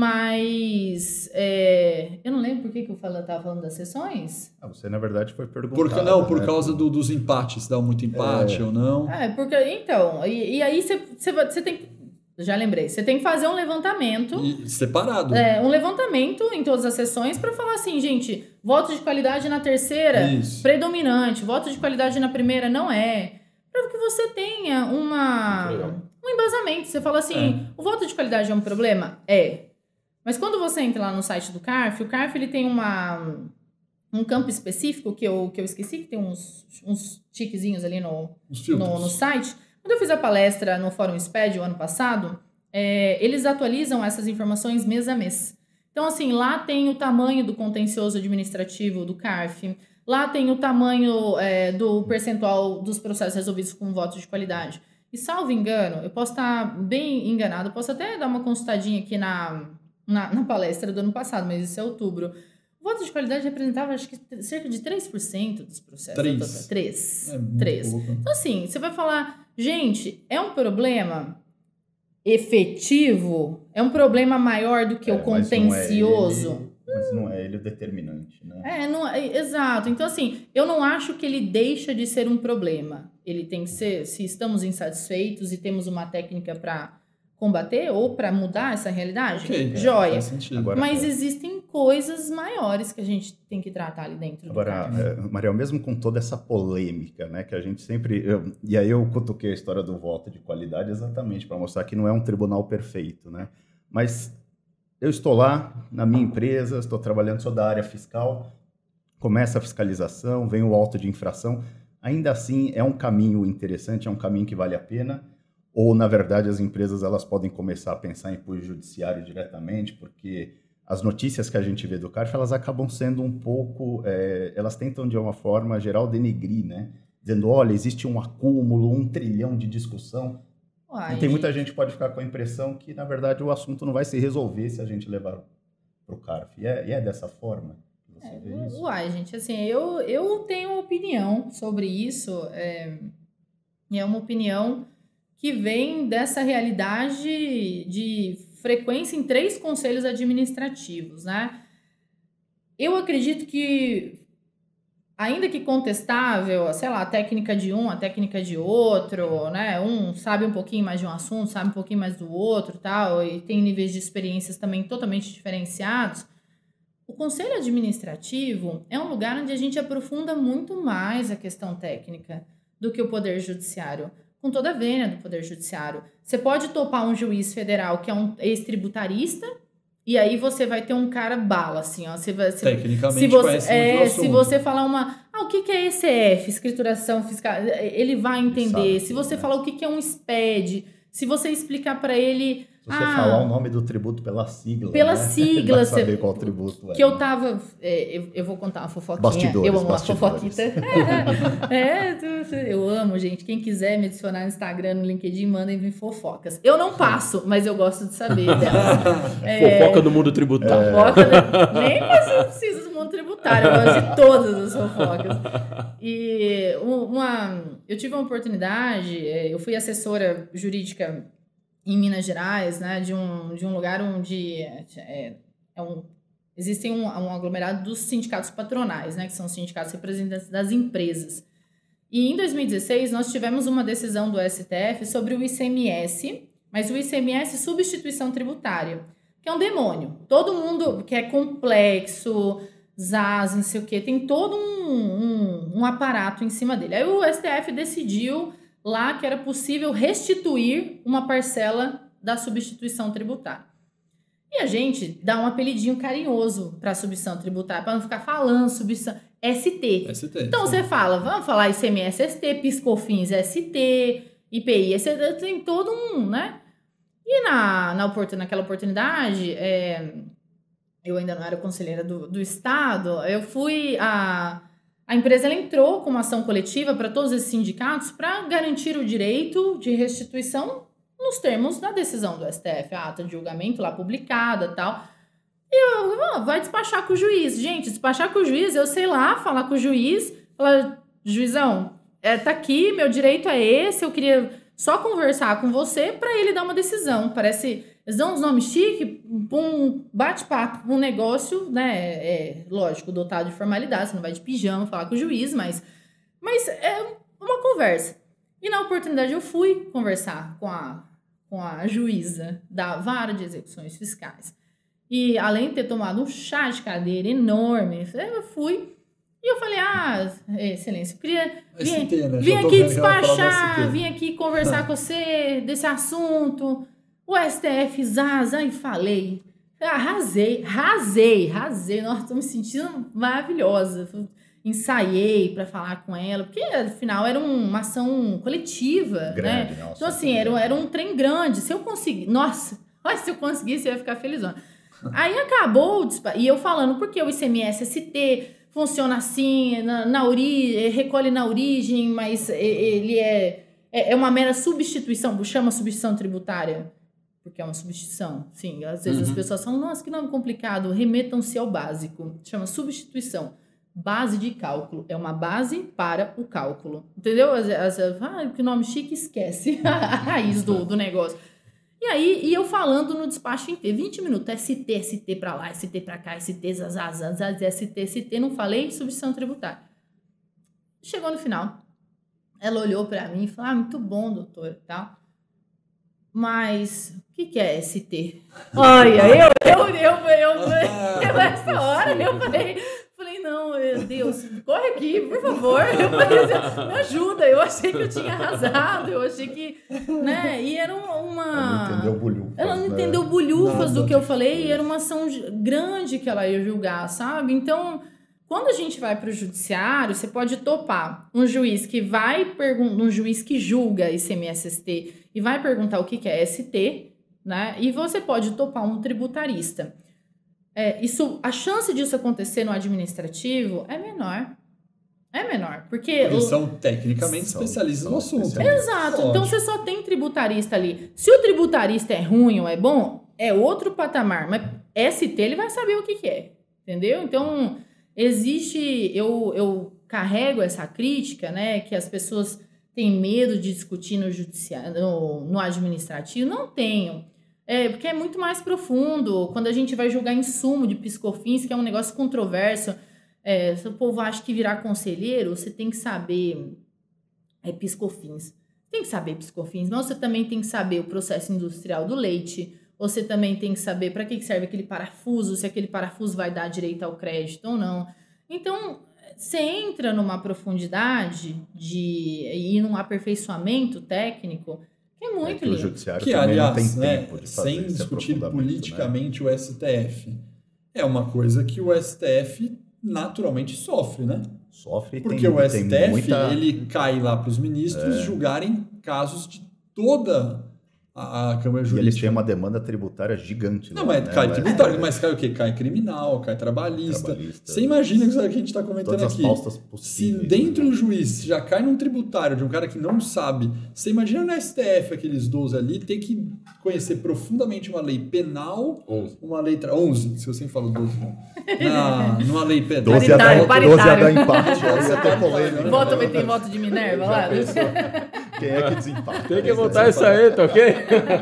Mas eu não lembro por que eu tava falando das sessões. Você, na verdade, foi perguntado. Por causa dos empates, dá muito empate ou não. Porque, então, e aí você tem que... Já lembrei, você tem que fazer um levantamento... separado. Um levantamento em todas as sessões para falar assim, gente, voto de qualidade na terceira, predominante, voto de qualidade na primeira não é... Para que você tenha um embasamento. Você fala assim, o voto de qualidade é um problema? Mas quando você entra lá no site do CARF, o CARF ele tem um campo específico que eu esqueci, que tem uns tiquezinhos ali no site. Quando eu fiz a palestra no Fórum SPED o ano passado, eles atualizam essas informações mês a mês. Então, assim, lá tem o tamanho do contencioso administrativo do CARF, lá tem o tamanho do percentual dos processos resolvidos com voto de qualidade. E, salvo engano, eu posso estar bem enganado, posso até dar uma consultadinha aqui na palestra do ano passado, mas isso é outubro. O voto de qualidade representava, acho que, cerca de 3% dos processos. 3. Então, assim, você vai falar, gente, é um problema efetivo? É um problema maior do que o contencioso? Mas não é ele o determinante, né? Exato. Então, assim, eu não acho que ele deixa de ser um problema. Ele tem que ser, se estamos insatisfeitos e temos uma técnica para combater ou para mudar essa realidade, joia. Agora, mas existem coisas maiores que a gente tem que tratar ali dentro. Agora, Mariel, mesmo com toda essa polêmica, né, que a gente sempre... e aí eu cutuquei a história do voto de qualidade exatamente para mostrar que não é um tribunal perfeito, né? Mas eu estou lá na minha empresa, estou trabalhando, sou da área fiscal, começa a fiscalização, vem o auto de infração, ainda assim é um caminho interessante, é um caminho que vale a pena. Ou, na verdade, as empresas elas podem começar a pensar em ir para o judiciário diretamente, porque as notícias que a gente vê do CARF, elas acabam sendo um pouco... elas tentam, de uma forma geral, denegrir, né? Dizendo, olha, existe um acúmulo, 1 trilhão de discussão. E tem muita gente que pode ficar com a impressão que, na verdade, o assunto não vai se resolver se a gente levar para o CARF. E é dessa forma que você vê isso? Gente, assim, eu tenho opinião sobre isso. É uma opinião que vem dessa realidade de frequência em 3 conselhos administrativos, né? Eu acredito que, ainda que contestável, sei lá, a técnica de um, a técnica de outro, né? Um sabe um pouquinho mais de um assunto, sabe um pouquinho mais do outro, tal, e tem níveis de experiências também totalmente diferenciados. O conselho administrativo é um lugar onde a gente aprofunda muito mais a questão técnica do que o poder judiciário. Com toda a vênia do Poder Judiciário. Você pode topar um juiz federal que é um ex-tributarista, e aí você vai ter um cara bala, assim, ó. Tecnicamente conhece muito o assunto. Se você falar o que é ECF, escrituração fiscal, ele vai entender. Se você falar o que é um SPED, se você explicar para ele... Se você falar o nome do tributo pela sigla, pela sigla, vai saber qual tributo é. Que eu tava... eu vou contar uma fofoquinha. Eu amo uma fofoquita. Eu amo, gente. Quem quiser me adicionar no Instagram, no LinkedIn, mandem vir fofocas. Eu não passo, mas eu gosto de saber delas. Fofoca do mundo tributário. Nem você precisa do mundo tributário. Eu gosto de todas as fofocas. E eu tive uma oportunidade, eu fui assessora jurídica em Minas Gerais, né, de um lugar onde existem um aglomerado dos sindicatos patronais, né, que são sindicatos representantes das empresas. E em 2016 nós tivemos uma decisão do STF sobre o ICMS, mas o ICMS substituição tributária, que é um demônio. Todo mundo que é complexo, ZAS, não sei o quê, tem todo um aparato em cima dele. Aí o STF decidiu lá que era possível restituir uma parcela da substituição tributária. E a gente dá um apelidinho carinhoso para a substituição tributária, para não ficar falando substituição ST. Então você fala, vamos falar ICMS ST, PIS/COFINS ST, IPI ST, tem todo né? E naquela oportunidade, eu ainda não era conselheira do Estado, eu fui A empresa ela entrou com uma ação coletiva para todos esses sindicatos para garantir o direito de restituição nos termos da decisão do STF, a ata de julgamento lá publicada e tal. E vai despachar com o juiz. Gente, despachar com o juiz, eu sei lá, falar com o juiz, falar, juizão, tá aqui, meu direito é esse, eu queria só conversar com você para ele dar uma decisão. Parece... Eles dão uns nomes chiques, um bate-papo, um negócio, né? Lógico, dotado de formalidade, você não vai de pijama falar com o juiz, mas é uma conversa. E na oportunidade eu fui conversar com a juíza da Vara de Execuções Fiscais. E além de ter tomado um chá de cadeira enorme, eu fui E eu falei, excelência, eu queria vim aqui despachar, vim aqui conversar com você desse assunto. O STF zaza e falei. Arrasei. Nossa, tô me sentindo maravilhosa. Ensaiei para falar com ela, porque afinal era uma ação coletiva, grande, né? Nossa, então assim, era um trem grande. Se eu conseguir, se eu conseguisse, eu ia ficar felizona. Aí acabou, e eu falando, porque o ICMS-ST funciona assim, recolhe na origem, mas ele é uma mera substituição, chama substituição tributária, porque é uma substituição, sim. Às vezes as pessoas falam, nossa, que nome complicado, remetam-se ao básico, chama substituição. Base de cálculo, é uma base para o cálculo, entendeu? Que nome chique, esquece a raiz do negócio. E aí, eu falando no despacho inteiro, 20 minutos, ST pra lá, ST pra cá, ST, ST, não falei substituição tributária. Chegou no final, ela olhou pra mim e falou, muito bom, doutor, tal. Mas, o que é ST? Olha, nessa hora, eu falei, não, meu Deus, corre aqui, por favor, me ajuda, eu achei que eu tinha arrasado, eu achei que, né, e era ela não entendeu bulhufas do que eu falei, e era uma ação grande que ela ia julgar, sabe? Então, quando a gente vai para o judiciário, você pode topar um juiz que julga ICMS-ST e vai perguntar o que é ST, né, e você pode topar um tributarista. A chance disso acontecer no administrativo é menor. Porque eles são tecnicamente especialistas no assunto. Exato. Lógico. Então você só tem tributarista ali. Se o tributarista é ruim ou é bom, é outro patamar. Mas ST ele vai saber o que é. Entendeu? Então, existe... Eu carrego essa crítica, né? Que as pessoas têm medo de discutir no judiciário, no administrativo. Não tenham. Porque é muito mais profundo. Quando a gente vai julgar insumo de PIS/COFINS, que é um negócio controverso, se o povo acha que virar conselheiro, você tem que saber PIS/COFINS. Tem que saber PIS/COFINS, mas você também tem que saber o processo industrial do leite, você também tem que saber para que serve aquele parafuso, se aquele parafuso vai dar direito ao crédito ou não. Então, você entra numa profundidade e num aperfeiçoamento técnico que é muito lindo. O judiciário que, também aliás, não tem tempo de fazer sem discutir politicamente, né? o STF é uma coisa que o STF naturalmente sofre, né? Sofre. Porque o STF ele cai lá para os ministros julgarem casos de toda a Câmara Jurídica. E eles têm uma demanda tributária gigante. Não, mas cai tributário, mas cai o quê? Cai criminal, cai trabalhista. Você imagina o que a gente está comentando aqui. Se dentro do juiz já cai num tributário de um cara que não sabe, você imagina no STF, aqueles 12 ali, ter que conhecer profundamente uma lei penal, 11. Uma lei... 11, se eu sempre falo 12. Numa lei penal. 12 a dar empate. Vai ter voto de Minerva lá? Quem é que desempata? Tem que votar isso aí, tá ok?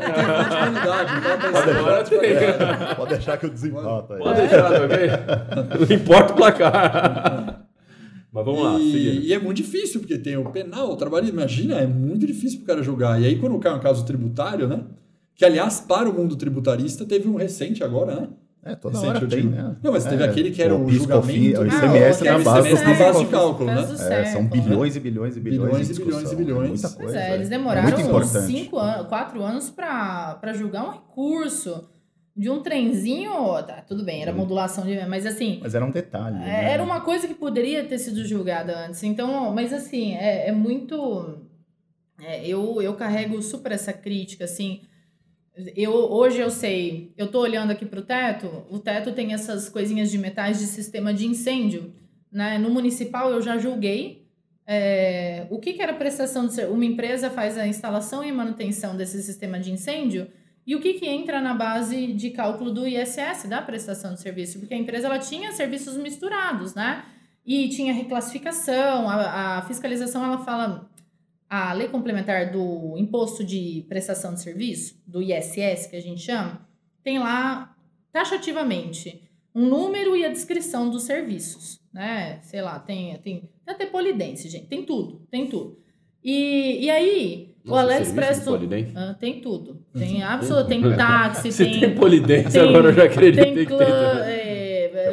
Pode deixar que eu desempato aí. Pode deixar, tá ok? Não importa o placar. Mas vamos lá. E é muito difícil, porque tem o penal, o trabalho. Imagina, é muito difícil pro cara julgar. E aí, quando cai um caso tributário, né? Que, aliás, para o mundo tributarista, teve um recente agora, né? Toda hora tem, né? Não, mas teve aquele que era o julgamento... O ICMS na base de cálculo, né? São bilhões e bilhões e bilhões de discussão. Muita coisa. Eles demoraram uns 4 anos para julgar um recurso de um trenzinho... Tá, tudo bem, era modulação de... Mas assim... Mas era um detalhe. Né? Era uma coisa que poderia ter sido julgada antes. Então, mas assim, é muito... Eu carrego super essa crítica, assim... Hoje eu sei, eu tô olhando aqui pro teto, o teto tem essas coisinhas de metais de sistema de incêndio, né? No municipal eu já julguei o que era prestação de serviço. Uma empresa faz a instalação e manutenção desse sistema de incêndio e o que entra na base de cálculo do ISS, da prestação de serviço, porque a empresa ela tinha serviços misturados, né? E tinha reclassificação, a fiscalização ela fala... A lei complementar do imposto de prestação de serviço, do ISS, que a gente chama, tem lá, taxativamente, um número e a descrição dos serviços, né? Sei lá, tem até polidense, gente, tem tudo. E aí, o AliExpress... tem tudo. Tem absolutamente, tem táxi, tem polidense, agora eu já acreditei que tem.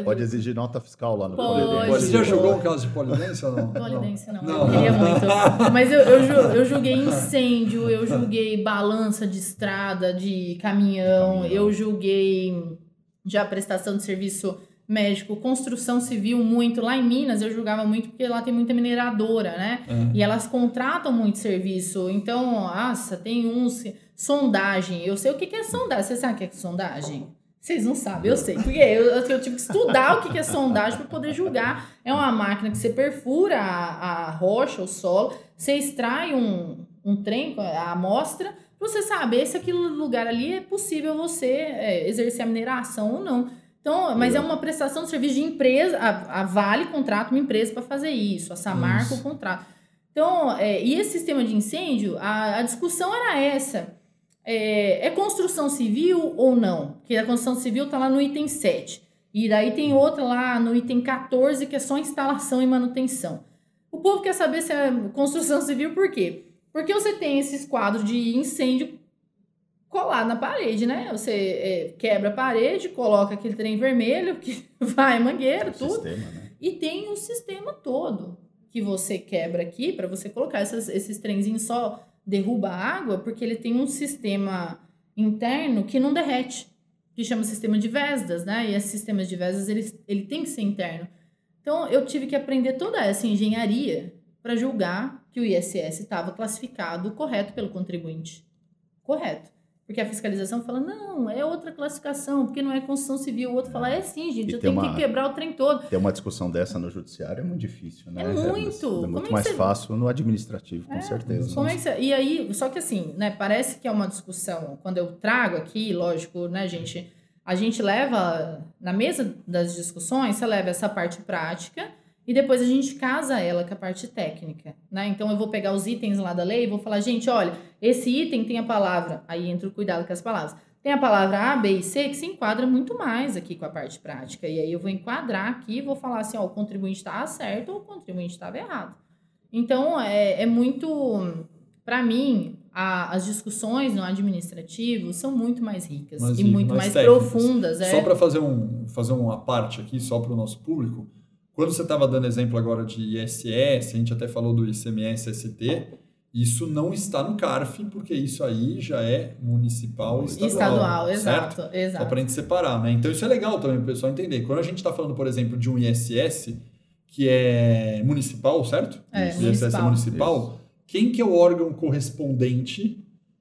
Pode exigir nota fiscal lá no Pode. Você já jogou um caso de polidense ou não? Polidense não. Eu queria muito. Mas eu julguei incêndio, eu julguei balança de estrada, de caminhão, eu julguei já prestação de serviço médico, construção civil muito. Lá em Minas eu julgava muito porque lá tem muita mineradora, né? E elas contratam muito serviço. Então, nossa, tem uns... Sondagem. Eu sei o que é sondagem. Você sabe o que é sondagem? Vocês não sabem, eu sei. Porque eu tive que estudar o que é sondagem para poder julgar. É uma máquina que você perfura a rocha, o solo, você extrai um trem, a amostra, para você saber se aquele lugar ali é possível você exercer a mineração ou não. Então, mas é uma prestação de serviço de empresa. A Vale contrata uma empresa para fazer isso. A Samarco contrata. Então, e esse sistema de incêndio, a discussão era essa. É construção civil ou não? Porque a construção civil está lá no item 7. E daí tem outra lá no item 14, que é só instalação e manutenção. O povo quer saber se é construção civil por quê? Porque você tem esses quadros de incêndio colado na parede, né? Você quebra a parede, coloca aquele trem vermelho, que vai mangueira, tudo. Sistema, né? E tem o sistema todo que você quebra aqui para você colocar esses trenzinhos só derruba a água, porque ele tem um sistema interno que não derrete, que chama sistema de Vesdas, né? E esses sistemas de Vesdas, ele tem que ser interno. Então, eu tive que aprender toda essa engenharia para julgar que o ISS estava classificado correto pelo contribuinte. Correto. Porque a fiscalização fala, não, é outra classificação, porque não é construção civil. O outro fala, sim, gente, eu tenho que quebrar o trem todo. Ter uma discussão dessa no judiciário é muito difícil, né? É muito. É muito mais fácil no administrativo, com certeza. Como é que e aí, só que assim, né, parece que é uma discussão, quando eu trago aqui, lógico, né, gente, a gente leva, na mesa das discussões, você leva essa parte prática, e depois a gente casa ela com a parte técnica, né? Então, eu vou pegar os itens lá da lei e vou falar, gente, olha, esse item tem a palavra... Aí entra o cuidado com as palavras. Tem a palavra A, B e C que se enquadra muito mais aqui com a parte prática. E aí eu vou enquadrar aqui e vou falar assim, ó, o contribuinte estava certo ou o contribuinte estava errado. Então, é muito... Para mim, as discussões no administrativo são muito mais ricas e muito mais profundas. Só para fazer uma parte aqui, só para o nosso público... Quando você estava dando exemplo agora de ISS, a gente até falou do ICMS-ST, isso não está no CARF, porque isso aí já é municipal e estadual. Estadual, exato. Só para a gente separar, né? Então isso é legal também para o pessoal entender. Quando a gente está falando, por exemplo, de um ISS, que é municipal, certo? O ISS é municipal. Quem que é o órgão correspondente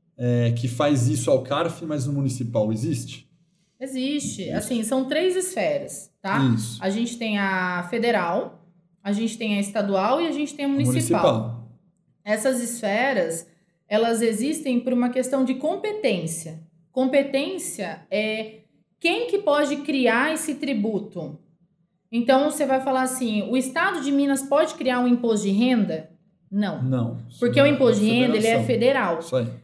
que faz isso ao CARF, mas no municipal existe? Existe. Assim, são 3 esferas, tá? Isso. A gente tem a federal, a gente tem a estadual e a gente tem a municipal. Essas esferas, elas existem por uma questão de competência. Competência é quem que pode criar esse tributo. Então, você vai falar assim, o Estado de Minas pode criar um imposto de renda? Não. Porque o imposto de renda, ele é federal. Isso aí.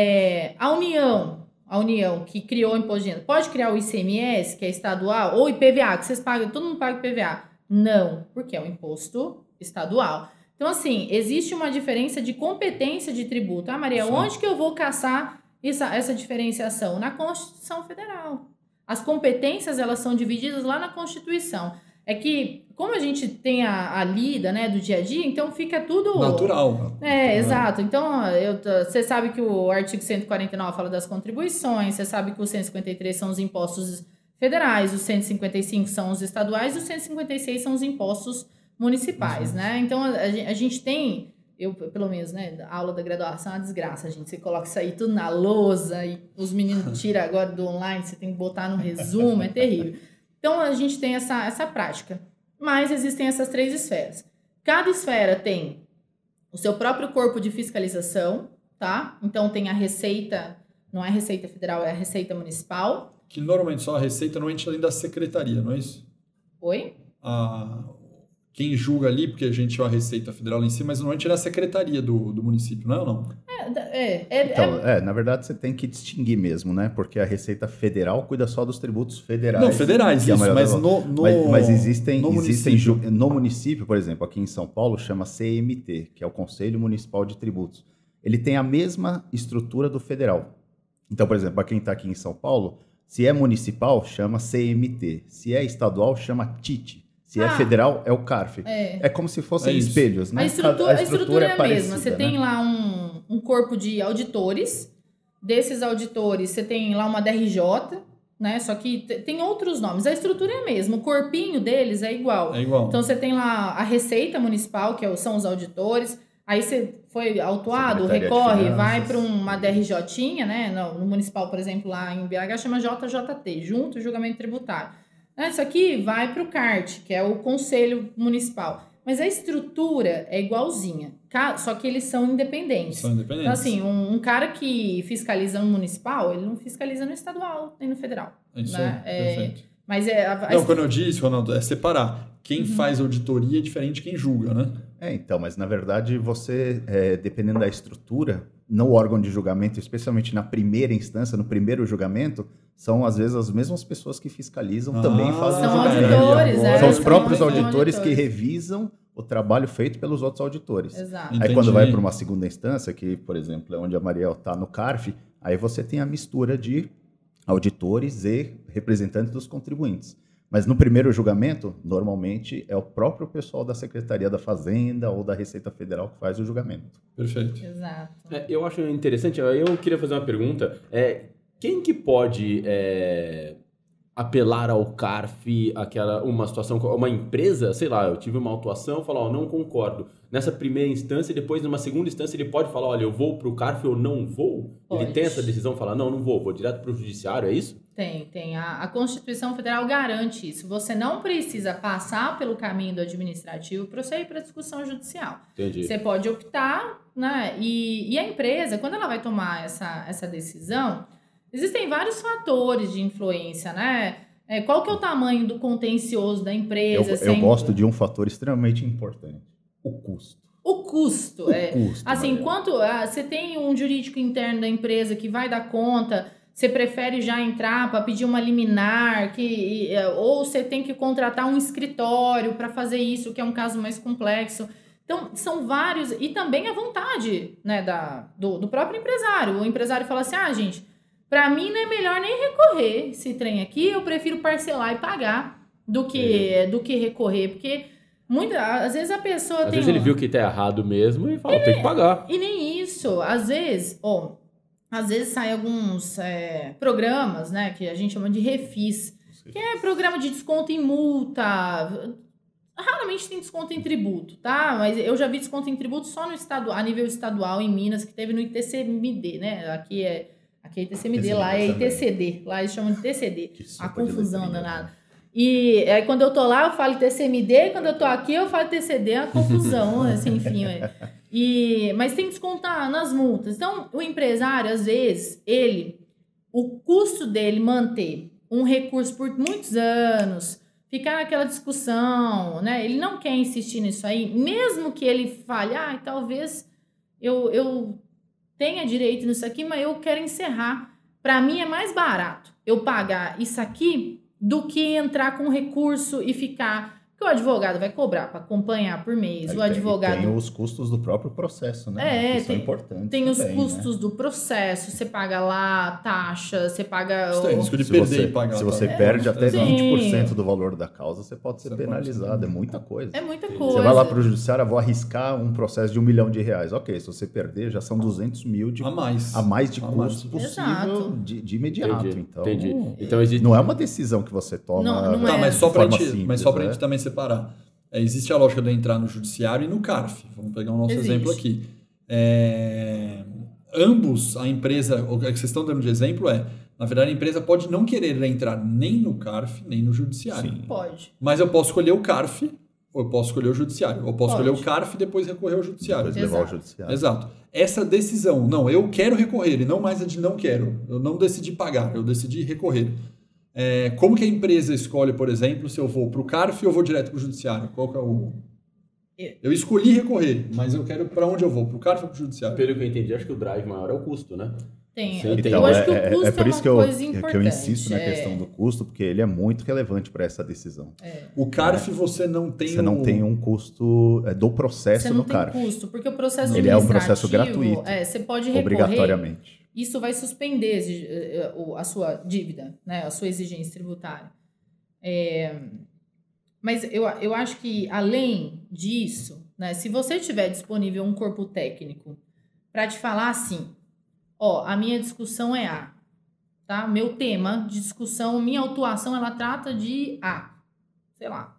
A União que criou o imposto de renda, pode criar o ICMS, que é estadual, ou IPVA, que vocês pagam, todo mundo paga IPVA? Não, porque é um imposto estadual. Então, assim, existe uma diferença de competência de tributo. Ah, Maria, onde que eu vou caçar essa diferenciação? Na Constituição Federal. As competências, elas são divididas lá na Constituição. É que, como a gente tem a lida, né, do dia a dia, então fica tudo... Natural. Exato. Então, você sabe que o artigo 149 fala das contribuições, você sabe que o 153 são os impostos federais, os 155 são os estaduais e os 156 são os impostos municipais, né? Então, a gente tem... Eu, pelo menos, né, a aula da graduação é uma desgraça, gente. Você coloca isso aí tudo na lousa e os meninos tiram agora do online, você tem que botar no resumo, é terrível. Então, a gente tem essa prática. Mas existem essas 3 esferas. Cada esfera tem o seu próprio corpo de fiscalização, tá? Então, tem a Receita, não é a Receita Federal, é a Receita Municipal. Que normalmente só a Receita não entra dentro da Secretaria, não é isso? Oi? Quem julga ali, porque a gente tinha a Receita Federal lá em cima, mas normalmente é a Secretaria do município, não é ou não? Na verdade, você tem que distinguir mesmo, né? Porque a Receita Federal cuida só dos tributos federais. Não, federais, isso, mas mas existem município. No município, por exemplo, aqui em São Paulo, chama CMT, que é o Conselho Municipal de Tributos. Ele tem a mesma estrutura do federal. Então, por exemplo, para quem está aqui em São Paulo, Se é municipal, chama CMT. Se é estadual, chama TIT. Se é federal, é o CARF. É como se fossem espelhos, né? A estrutura é a parecida, mesma. Você tem lá um corpo de auditores. Desses auditores, você tem lá uma DRJ, né? Só que tem outros nomes. A estrutura é a mesma. O corpinho deles é igual. É igual. Então, você tem lá a Receita Municipal, que são os auditores. Aí você foi autuado, recorre, vai para uma DRJ, né? No municipal, por exemplo, lá em BH, chama JJT, Junto Julgamento Tributário. Isso aqui vai para o CART, que é o Conselho Municipal. Mas a estrutura é igualzinha, só que eles são independentes. Então, assim, um cara que fiscaliza no municipal, ele não fiscaliza no estadual nem no federal. É isso né? aí, perfeito. Mas quando eu disse, Ronaldo, é separar. Quem faz auditoria é diferente de quem julga, né? Então, mas na verdade você, dependendo da estrutura, no órgão de julgamento, especialmente na primeira instância, no primeiro julgamento, são às vezes as mesmas pessoas que fiscalizam também fazem são julgamento. auditores, São os próprios auditores que revisam o trabalho feito pelos outros auditores. Exato. Aí quando vai para uma segunda instância, que por exemplo é onde a Mariel está no CARF, aí você tem a mistura de auditores e representantes dos contribuintes. Mas no primeiro julgamento, normalmente é o próprio pessoal da Secretaria da Fazenda ou da Receita Federal que faz o julgamento. Perfeito. Exato. Eu acho interessante, eu queria fazer uma pergunta. Quem que pode apelar ao CARF, uma situação, uma empresa, sei lá, eu tive uma autuação, falar, não concordo. Nessa primeira instância, depois numa segunda instância, ele pode falar, olha, eu vou para o CARF ou não vou? Pode. Ele tem essa decisão, falar, não vou direto para o judiciário, é isso? Tem. A Constituição Federal garante isso. Você não precisa passar pelo caminho do administrativo para você ir para a discussão judicial. Entendi. Você pode optar, né? E a empresa, quando ela vai tomar essa decisão, existem vários fatores de influência, né? Qual que é o tamanho do contencioso da empresa? Eu gosto de um fator extremamente importante. O custo. O custo. Assim, Mariana. enquanto você tem um jurídico interno da empresa que vai dar conta, você prefere já entrar para pedir uma liminar, ou você tem que contratar um escritório para fazer isso, que é um caso mais complexo. Então, são vários... E também a vontade, né, do próprio empresário. O empresário fala assim, gente, para mim não é melhor nem recorrer esse trem aqui, eu prefiro parcelar e pagar do que recorrer, porque... às vezes a pessoa Às vezes ele viu que tá errado mesmo e fala, tem que pagar. E nem isso. Às vezes saem alguns programas, né, que a gente chama de refis, que é programa de desconto em multa. Raramente tem desconto em tributo, tá? Mas eu já vi desconto em tributo só a nível estadual em Minas, que teve no ITCMD, né? Aqui é ITCMD, lá é ITCD. Lá eles chamam de ITCD. A confusão danada. E aí, quando eu tô lá, eu falo TCMD, quando eu tô aqui, eu falo TCD, é uma confusão, assim, enfim. Mas tem que descontar nas multas. Então, o empresário, às vezes, o custo dele manter um recurso por muitos anos, ficar naquela discussão, né? Ele não quer insistir nisso aí, mesmo que ele fale, talvez eu tenha direito nisso aqui, mas eu quero encerrar. Para mim, é mais barato eu pagar isso aqui do que entrar com recurso e ficar... Porque o advogado vai cobrar para acompanhar por mês. Aí o advogado... Tem os custos do próprio processo, né? Que são importantes. Tem também, os custos do processo. Você paga lá taxa, você paga... Isso tem risco de perder e pagar. Se você perde até 20% do valor da causa, você pode ser penalizado. É muita coisa. É muita coisa. Você vai lá para o judiciário, vou arriscar um processo de R$1 milhão. Ok, se você perder, já são 200 mil a mais de custo possível de imediato. Entendi. Então, não é uma decisão que você toma... Não é. Mas só para a gente também separar. Existe a lógica de entrar no judiciário e no CARF. Vamos pegar o nosso exemplo aqui. Ambos, a empresa, o que vocês estão dando de exemplo na verdade, a empresa pode não querer entrar nem no CARF, nem no judiciário. Sim. Pode. Mas eu posso escolher o CARF, ou eu posso escolher o judiciário. Ou eu posso escolher o CARF e depois recorrer ao judiciário. Depois levar ao judiciário. Exato. Essa decisão, não, eu quero recorrer, e não mais a de não quero. Eu não decidi pagar, eu decidi recorrer. Como que a empresa escolhe, por exemplo, se eu vou para o CARF ou eu vou direto para o judiciário? Qual que é o... Eu escolhi recorrer, mas eu quero para onde eu vou? Para o CARF ou para o judiciário? Pelo que eu entendi, acho que o drive maior é o custo, né? Então, eu acho que o custo por isso que eu insisto na é questão do custo, porque ele é muito relevante para essa decisão. O CARF você não tem Você não tem um custo do processo no CARF. Você não tem custo, porque o processo ele é um processo gratuito, você pode recorrer obrigatoriamente. isso vai suspender a sua dívida, né? A sua exigência tributária. Mas eu acho que, além disso, né, se você tiver disponível um corpo técnico para te falar assim, a minha discussão é A, tá? Meu tema de discussão, minha autuação, ela trata de A. Sei lá.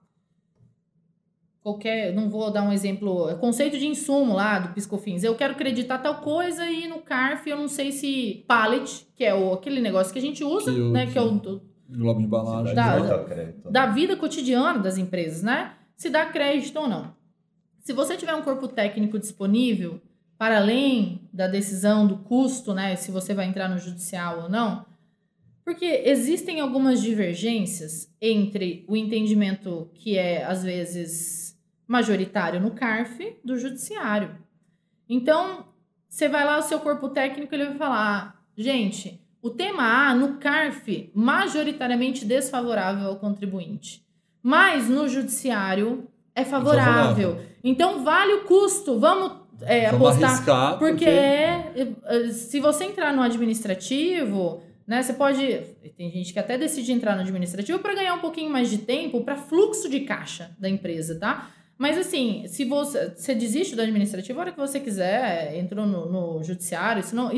Não vou dar um exemplo, conceito de insumo lá do PiscoFins. Eu quero acreditar tal coisa e no CARF eu não sei se pallet, que é aquele negócio que a gente usa, né? Que é o globo de embalagem. Da vida cotidiana das empresas, né? Se dá crédito ou não. Se você tiver um corpo técnico disponível, para além da decisão do custo, né? Se você vai entrar no judicial ou não, porque existem algumas divergências entre o entendimento que é, às vezes, majoritário no CARF do judiciário. Então, você vai lá, o seu corpo técnico, ele vai falar, gente, o tema A no CARF, majoritariamente desfavorável ao contribuinte. Mas no judiciário é favorável. Então, vale o custo, vamos apostar. Arriscar, porque se você entrar no administrativo, né, você pode... Tem gente que até decide entrar no administrativo para ganhar um pouquinho mais de tempo para fluxo de caixa da empresa, tá? Mas assim, se você desiste do administrativo, a hora que você quiser, entrou no judiciário, senão,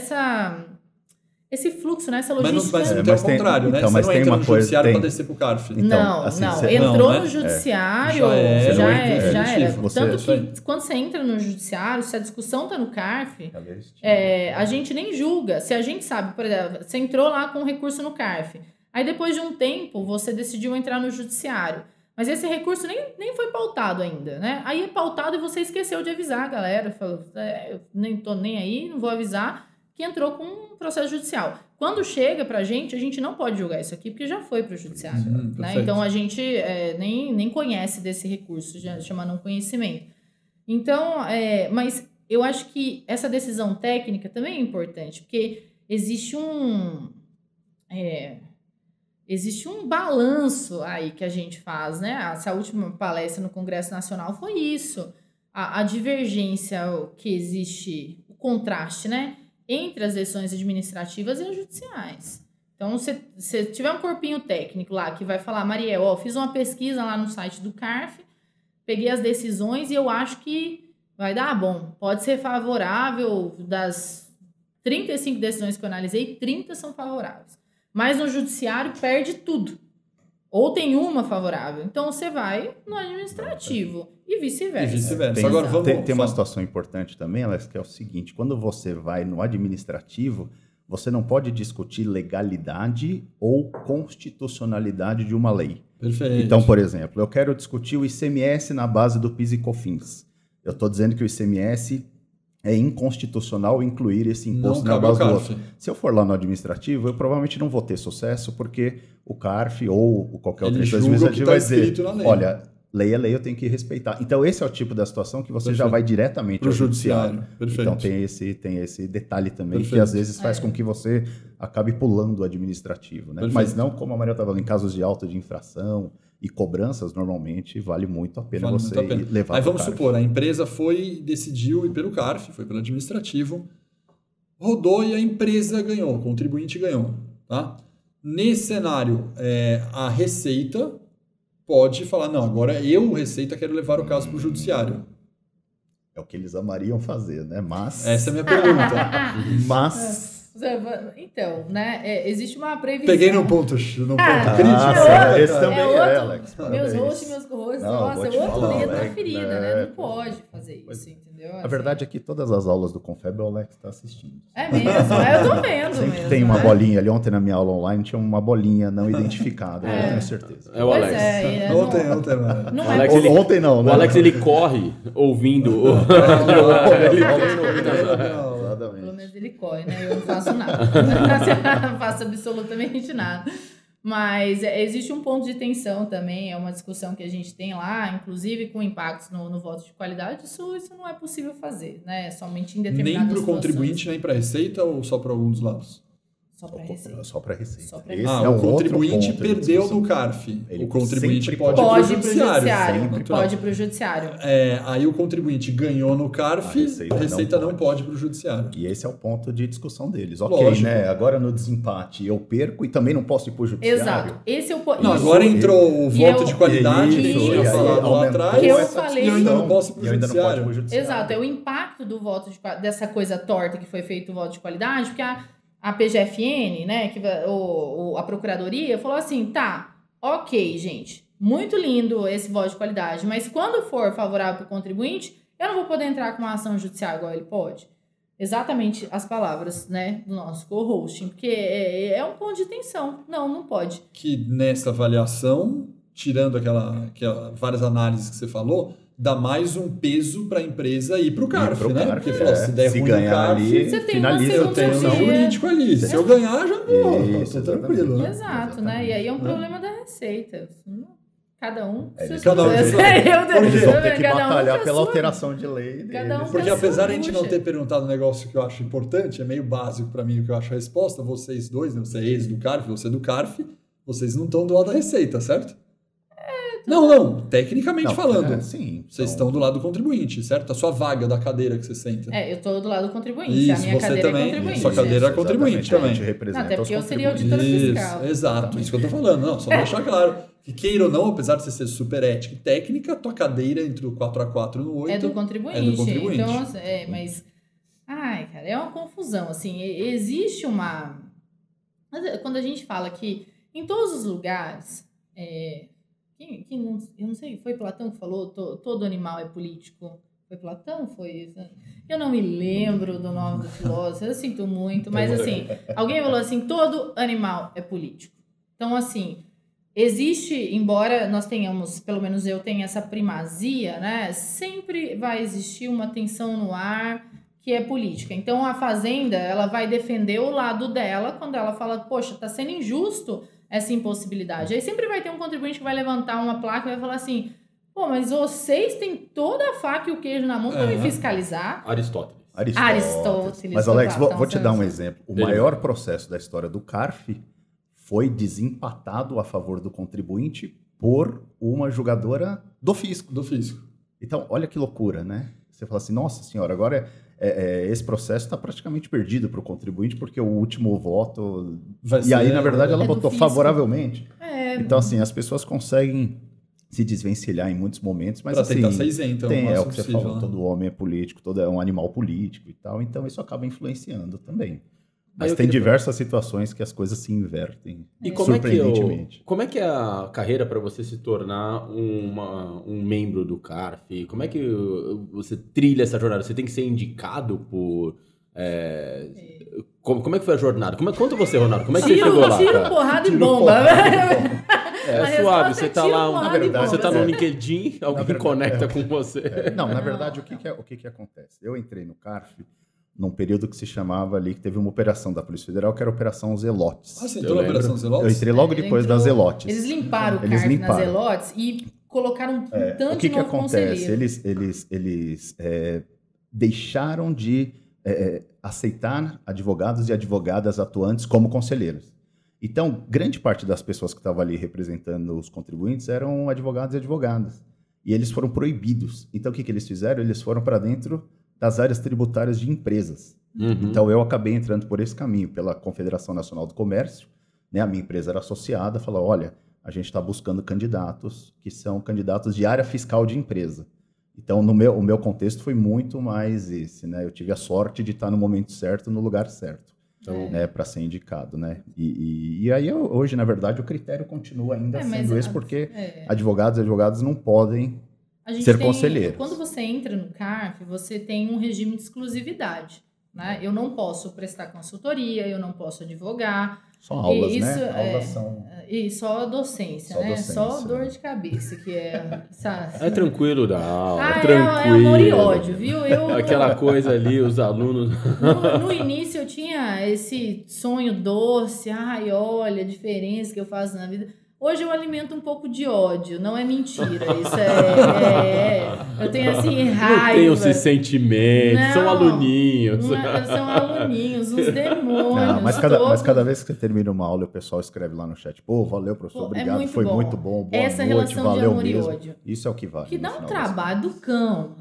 esse fluxo, né, essa logística... Mas não tem o contrário, né? Você não entra no judiciário para descer pro CARF. Então, entrou no judiciário, já era. Tanto que quando você entra no judiciário, se a discussão tá no CARF, a gente nem julga. Se a gente sabe, por exemplo, você entrou lá com um recurso no CARF, aí depois de um tempo você decidiu entrar no judiciário. Mas esse recurso nem foi pautado ainda, né? Aí é pautado e você esqueceu de avisar a galera. Falou, eu nem tô nem aí, não vou avisar, que entrou com um processo judicial. Quando chega pra gente, a gente não pode julgar isso aqui, porque já foi pro judiciário. Né? Então, a gente nem conhece desse recurso, já chama não conhecimento. Então, mas eu acho que essa decisão técnica também é importante, porque existe um balanço aí que a gente faz, né? Essa última palestra no Congresso Nacional foi isso. A divergência que existe, o contraste, né? Entre as decisões administrativas e as judiciais. Então, se tiver um corpinho técnico lá que vai falar, Mariel, fiz uma pesquisa lá no site do CARF, peguei as decisões e eu acho que vai dar bom. Pode ser favorável, das 35 decisões que eu analisei, 30 são favoráveis. Mas no judiciário perde tudo. Ou tem uma favorável. Então, você vai no administrativo e vice-versa. Agora, tem uma situação importante também, Alex, que é o seguinte. Quando você vai no administrativo, você não pode discutir legalidade ou constitucionalidade de uma lei. Perfeito. Então, por exemplo, eu quero discutir o ICMS na base do PIS e COFINS. Eu estou dizendo que o ICMS... é inconstitucional incluir esse imposto na base do outro. Se eu for lá no administrativo, eu provavelmente não vou ter sucesso, porque o CARF ou qualquer outra empresa administrativa vai dizer, olha, lei é lei, eu tenho que respeitar. Então, esse é o tipo da situação que você já vai diretamente ao judiciário. Então, tem esse detalhe também, que às vezes faz com que você acabe pulando o administrativo. Né? Mas não, como a Maria estava falando, em casos de auto de infração e cobranças, normalmente, vale muito a pena você levar. Aí vamos supor, a empresa decidiu ir pelo CARF, foi pelo administrativo, rodou e a empresa ganhou, o contribuinte ganhou. Tá? Nesse cenário, a Receita pode falar, não, agora eu, Receita, quero levar o caso para o judiciário. É o que eles amariam fazer, né? Mas... essa é a minha pergunta. Então, né, existe uma previsão... Peguei no ponto crítico. Esse também Alex. Meus hosts e meus co-hosts, nossa, é outro dedo na ferida, né? Não pode fazer isso, entendeu? A verdade é que todas as aulas do Confeb o Alex está assistindo. É mesmo, eu tô vendo sempre mesmo. Tem uma bolinha ali, ontem na minha aula online tinha uma bolinha não identificada, eu tenho certeza. É o Alex. Ontem, mano. Ontem não, né? O Alex, ele corre ouvindo. Pelo menos ele corre, né? Eu não faço nada. Não faço absolutamente nada. Mas existe um ponto de tensão também, é uma discussão que a gente tem lá, inclusive com impactos no voto de qualidade, isso não é possível fazer, né? Somente em determinadas Nem para o contribuinte, nem para a Receita ou só para algum dos lados? Só para receita. Só para receita. Só pra Esse receita. é um o contribuinte outro ponto de perdeu discussão. no CARF. Ele O contribuinte sempre pode Pode ir ir para o pro judiciário. sempre. Pode ir pro judiciário. Aí o contribuinte ganhou no CARF, A Receita não pode para o judiciário. E esse é o ponto de discussão deles. Ok, Lógico. né? Agora no desempate eu perco e também não posso ir para o judiciário. Exato. Esse é o ponto. Não, agora entrou o voto de qualidade, que a gente tinha isso, falado lá atrás, Que eu essa falei- e eu ainda não posso ir E para o eu ainda não posso ir judiciário. pro judiciário. Exato, é o impacto do voto dessa coisa torta que foi feito o voto de qualidade, porque a PGFN, né, a Procuradoria, falou assim, tá, ok, gente, muito lindo esse voto de qualidade, mas quando for favorável para o contribuinte, eu não vou poder entrar com uma ação judicial igual ele pode. Exatamente as palavras, né, do nosso co-hosting, porque é um ponto de tensão. Não pode. Que nessa avaliação, tirando aquela várias análises que você falou, dá mais um peso para a empresa ir para o CARF, pro né? CARF, Porque falou, se der se ruim ganhar no CARF, ali, Você tem finaliza uma eu tenho segunda um via. jurídico ali. Se eu ganhar, já vou. Isso, Tô tranquilo, né? Exato, né? E aí é um problema da Receita. Cada um. Cada um Eles de- vão ter que Cada um batalhar com a pela sua. alteração de lei Cada um deles. Porque Essa apesar de a gente não bucha. ter perguntado um negócio que eu acho importante, é meio básico para mim o que eu acho a resposta, vocês dois, né? Você é ex do CARF, você é do CARF, vocês não estão do lado da Receita, certo? Não, tecnicamente Não, falando. sim. Vocês estão do lado do contribuinte, certo? A sua vaga da cadeira que você senta. Eu tô do lado do contribuinte. A Isso, minha você cadeira também. é contribuinte. Sua cadeira é contribuinte exatamente, a gente também. representa Até porque os eu seria contribuintes. auditora fiscal. Exato, isso que eu tô falando. Não, só deixar claro. Que queira ou não, apesar de você ser super ética e técnica, tua cadeira entre o 4x4 no 8 É do contribuinte. É do contribuinte. Então, mas... Ai, cara, é uma confusão, assim. Existe uma... Quando a gente fala que em todos os lugares... eu não sei, foi Platão que falou todo animal é político? Foi Platão? Foi isso? Eu não me lembro do nome do filósofo, eu sinto muito, mas assim, alguém falou assim, todo animal é político. Então, assim, existe, embora nós tenhamos, pelo menos eu tenha essa primazia, né? Sempre vai existir uma tensão no ar que é política. Então, a Fazenda, ela vai defender o lado dela quando ela fala, poxa, tá sendo injusto essa impossibilidade. Aí sempre vai ter um contribuinte que vai levantar uma placa e vai falar assim, pô, mas vocês têm toda a faca e o queijo na mão para me fiscalizar. Aristóteles. Mas, Alex, Platão, vou te dar um Santos. exemplo. O maior processo da história do CARF foi desempatado a favor do contribuinte por uma jogadora do fisco. do fisco. Então, olha que loucura, né? Você fala assim, nossa senhora, agora esse processo está praticamente perdido para o contribuinte, porque o último voto... E aí, na verdade, ela É do votou fisco. favoravelmente. Então, assim, as pessoas conseguem se desvencilhar em muitos momentos, mas Pra assim... tentar ser isento, é o que você possível, falou, né? todo homem é político, todo é um animal político e tal, então isso acaba influenciando também. Mas eu tem queria- diversas situações que as coisas se invertem, E como surpreendentemente. como é que é a carreira para você se tornar um membro do CARF? Como é que você trilha essa jornada? Você tem que ser indicado por... Como é que foi a jornada? Conta você, Ronaldo. Como é que você chegou lá, Tiro, cara? porrada e Tiro, bomba. É A suave, resposta você é tá tiro, lá, porrada e bomba. você tá no É. LinkedIn, alguém verdade, conecta com você. Não, na verdade, o que acontece? Eu entrei no CARF num período que se chamava ali, que teve uma operação da Polícia Federal, que era a Operação Zelotes. Ah, você Eu entrou na lembro. Operação Zelotes? Eu entrei logo Ele depois entrou- das Zelotes. Eles limparam o Eles CARF nas limparam. Zelotes e colocaram um tanto O que de novo acontece? conselheiro. Eles deixaram de aceitar advogados e advogadas atuantes como conselheiros. Então, grande parte das pessoas que estavam ali representando os contribuintes eram advogados e advogadas. E eles foram proibidos. Então, o que eles fizeram? Eles foram para dentro das áreas tributárias de empresas. Uhum. Então, eu acabei entrando por esse caminho, pela Confederação Nacional do Comércio, né? A minha empresa era associada, falou, olha, a gente está buscando candidatos que são candidatos de área fiscal de empresa. Então, o meu contexto foi muito mais esse, né? Eu tive a sorte de estar no momento certo, no lugar certo, né? Para ser indicado, né? E aí, hoje, na verdade, o critério continua ainda sendo esse, porque advogados e advogadas não podem A gente ser tem- conselheiros. Quando você entra no CARF, você tem um regime de exclusividade. Né? Eu não posso prestar consultoria, eu não posso advogar. Só aulas, Isso, né? Aulas são... E só docência, Só né? docência, Só né? dor de cabeça, que é... É tranquilo dar aula, é é tranquilo. amor e ódio, viu? Aquela coisa ali, os alunos... No início eu tinha esse sonho doce, ai, olha a diferença que eu faço na vida. Hoje eu alimento um pouco de ódio, não é mentira. Isso eu tenho assim raiva. Não tem esses sentimentos, são aluninhos. São aluninhos, uns demônios. Não, mas cada vez que você termina uma aula, o pessoal escreve lá no chat, pô, valeu, professor, obrigado, foi muito bom, boa Essa noite, relação valeu de amor mesmo. E ódio. Isso é o que vale. Que dá um trabalho do cão.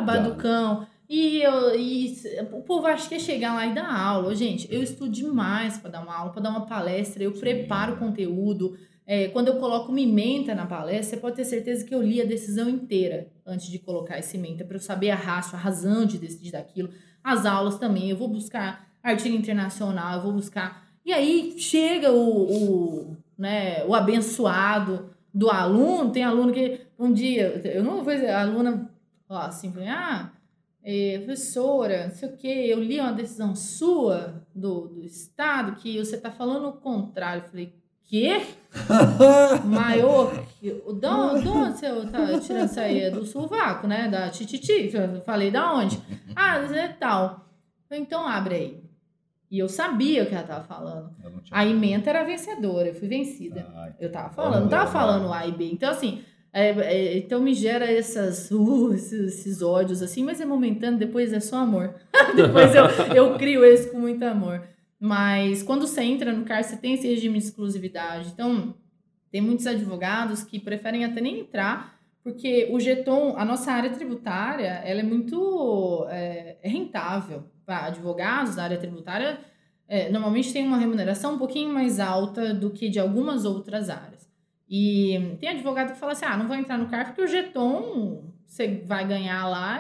E o povo acha que é chegar lá e dar aula. Gente, eu estudo demais para dar uma aula, para dar uma palestra, eu preparo o conteúdo. Quando eu coloco uma ementa na palestra, você pode ter certeza que eu li a decisão inteira antes de colocar essa ementa, para eu saber a razão de decidir daquilo. As aulas também, eu vou buscar artigo internacional, eu vou buscar... E aí chega o abençoado do aluno, tem aluno que um dia, eu não vou dizer, a aluna fala assim, professora, não sei o que, eu li uma decisão sua do Estado que você está falando o contrário. Eu falei, quê? Maior, de onde você tá tirando isso aí? É do sovaco, né? Da tititi. Eu falei, da onde? É tal. Então abre aí. E eu sabia o que ela tava falando. A ementa era vencedora, eu fui vencida. Eu tava falando, não tava falando A e B. Então, assim, então me gera esses ódios, assim, mas é momentâneo, depois é só amor. Depois eu crio esse com muito amor. Mas quando você entra no CAR, você tem esse regime de exclusividade. Então, tem muitos advogados que preferem até nem entrar, porque o Geton, a nossa área tributária, ela é muito rentável. Para advogados da área tributária, normalmente tem uma remuneração um pouquinho mais alta do que de algumas outras áreas. E tem advogado que fala assim, não vou entrar no CAR porque o Geton, você vai ganhar lá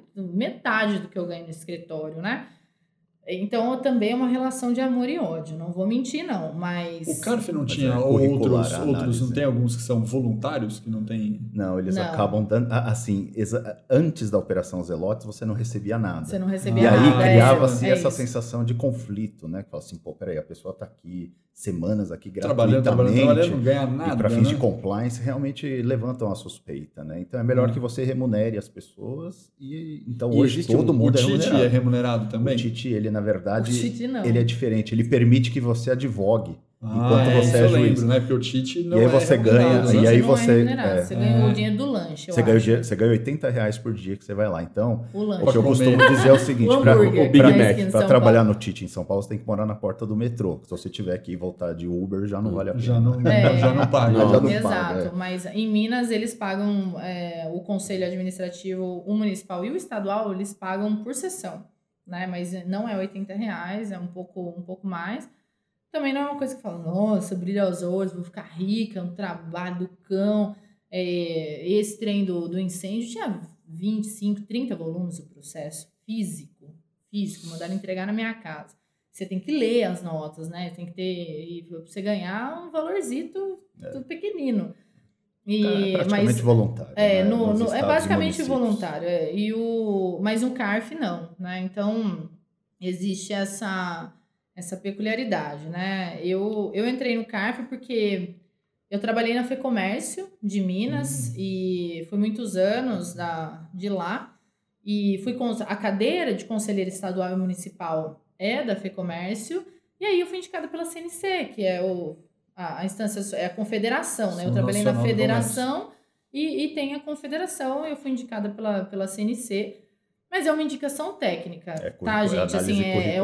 metade do que eu ganho no escritório, né? Então, também é uma relação de amor e ódio. Não vou mentir, não, mas... O CARF não tinha outros, não tem alguns que são voluntários, que não tem... Não, eles acabam dando... Assim, antes da Operação Zelotes, você não recebia nada. Você não recebia nada. E aí criava-se essa sensação de conflito, né? Que fala assim, pô, peraí, a pessoa tá aqui semanas aqui gratuitamente. Trabalhando, não ganha nada, e para fins de compliance, realmente levantam a suspeita, né? Então, é melhor que você remunere as pessoas e... Então, hoje todo mundo é remunerado. O Tite é remunerado também? O Tite, ele, na verdade, ele é diferente. Ele permite que você advogue enquanto você é juiz. Lembro, né? Porque o Tite não e aí você ganha, e aí você ganha o dinheiro do lanche. Você ganha R$80 por dia que você vai lá. Então, o que eu costumo dizer é o seguinte: para trabalhar no Tite em São Paulo, você tem que morar na porta do metrô. Se você tiver que voltar de Uber, já não vale a pena. Já não paga. Exato. Mas em Minas, eles pagam o Conselho Administrativo, o Municipal e o Estadual, eles pagam por sessão. Né? Mas não é R$80, é um pouco mais. Também não é uma coisa que fala, nossa, brilha aos olhos, vou ficar rica, um trabalho do cão. Esse trem do incêndio tinha 25, 30 volumes do processo físico, mandaram entregar na minha casa. Você tem que ler as notas, né? Tem que ter, pra você ganhar um valorzito tudo pequenino. É praticamente voluntário. É basicamente voluntário. Mas no CARF não, né? Então, existe essa peculiaridade, né? Eu entrei no CARF porque eu trabalhei na FEComércio de Minas e fui muitos anos de lá e fui a cadeira de conselheira estadual e municipal da FEComércio e aí eu fui indicada pela CNC, que é a instância, é a confederação, né? Eu trabalhei na federação e tem a confederação, eu fui indicada pela CNC, mas é uma indicação técnica, tá, gente? Assim,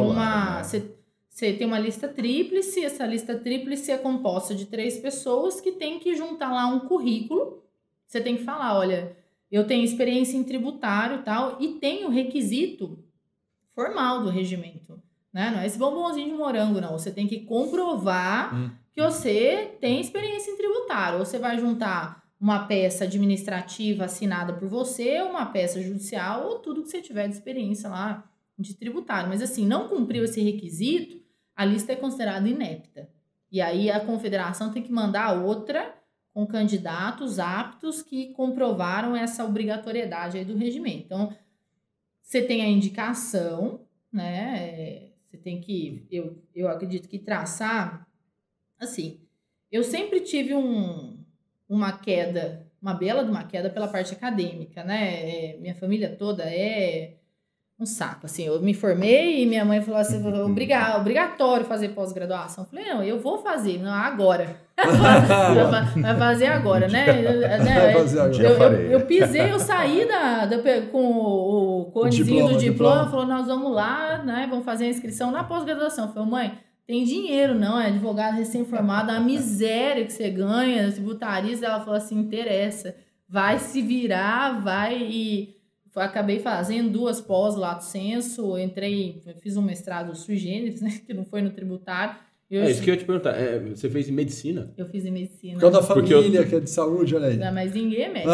Você tem uma lista tríplice, essa lista tríplice é composta de 3 pessoas que tem que juntar lá um currículo. Você tem que falar, olha, eu tenho experiência em tributário e tal, e tem o requisito formal do regimento, né? Não é esse bombonzinho de morango, não. Você tem que comprovar que você tem experiência em tributário. Ou você vai juntar uma peça administrativa assinada por você, uma peça judicial, ou tudo que você tiver de experiência lá de tributário. Mas assim, não cumpriu esse requisito, a lista é considerada inepta. E aí a confederação tem que mandar outra com candidatos aptos que comprovaram essa obrigatoriedade aí do regimento. Então, você tem a indicação, né? Você tem que, eu acredito que traçar, assim, eu sempre tive uma bela de uma queda pela parte acadêmica, né? Minha família toda é um saco, assim, eu me formei e minha mãe falou assim, obrigatório fazer pós-graduação. Eu falei, não, eu vou fazer, não, agora. Vai fazer agora, né? Vai fazer agora. Eu pisei, eu saí com o conezinho do diploma, falou, nós vamos lá, né, vamos fazer a inscrição na pós-graduação. Eu falei, mãe, tem dinheiro não, é advogado recém-formado, a miséria que você ganha, tributarista. Ela falou assim, interessa, vai se virar, vai e... Acabei fazendo 2 pós lato sensu, fiz um mestrado sui generis, né, que não foi no tributário. Isso que eu ia te perguntar, você fez em medicina? Eu fiz em medicina. Por causa da família, que é de saúde, olha aí. Não, mas ninguém é médico.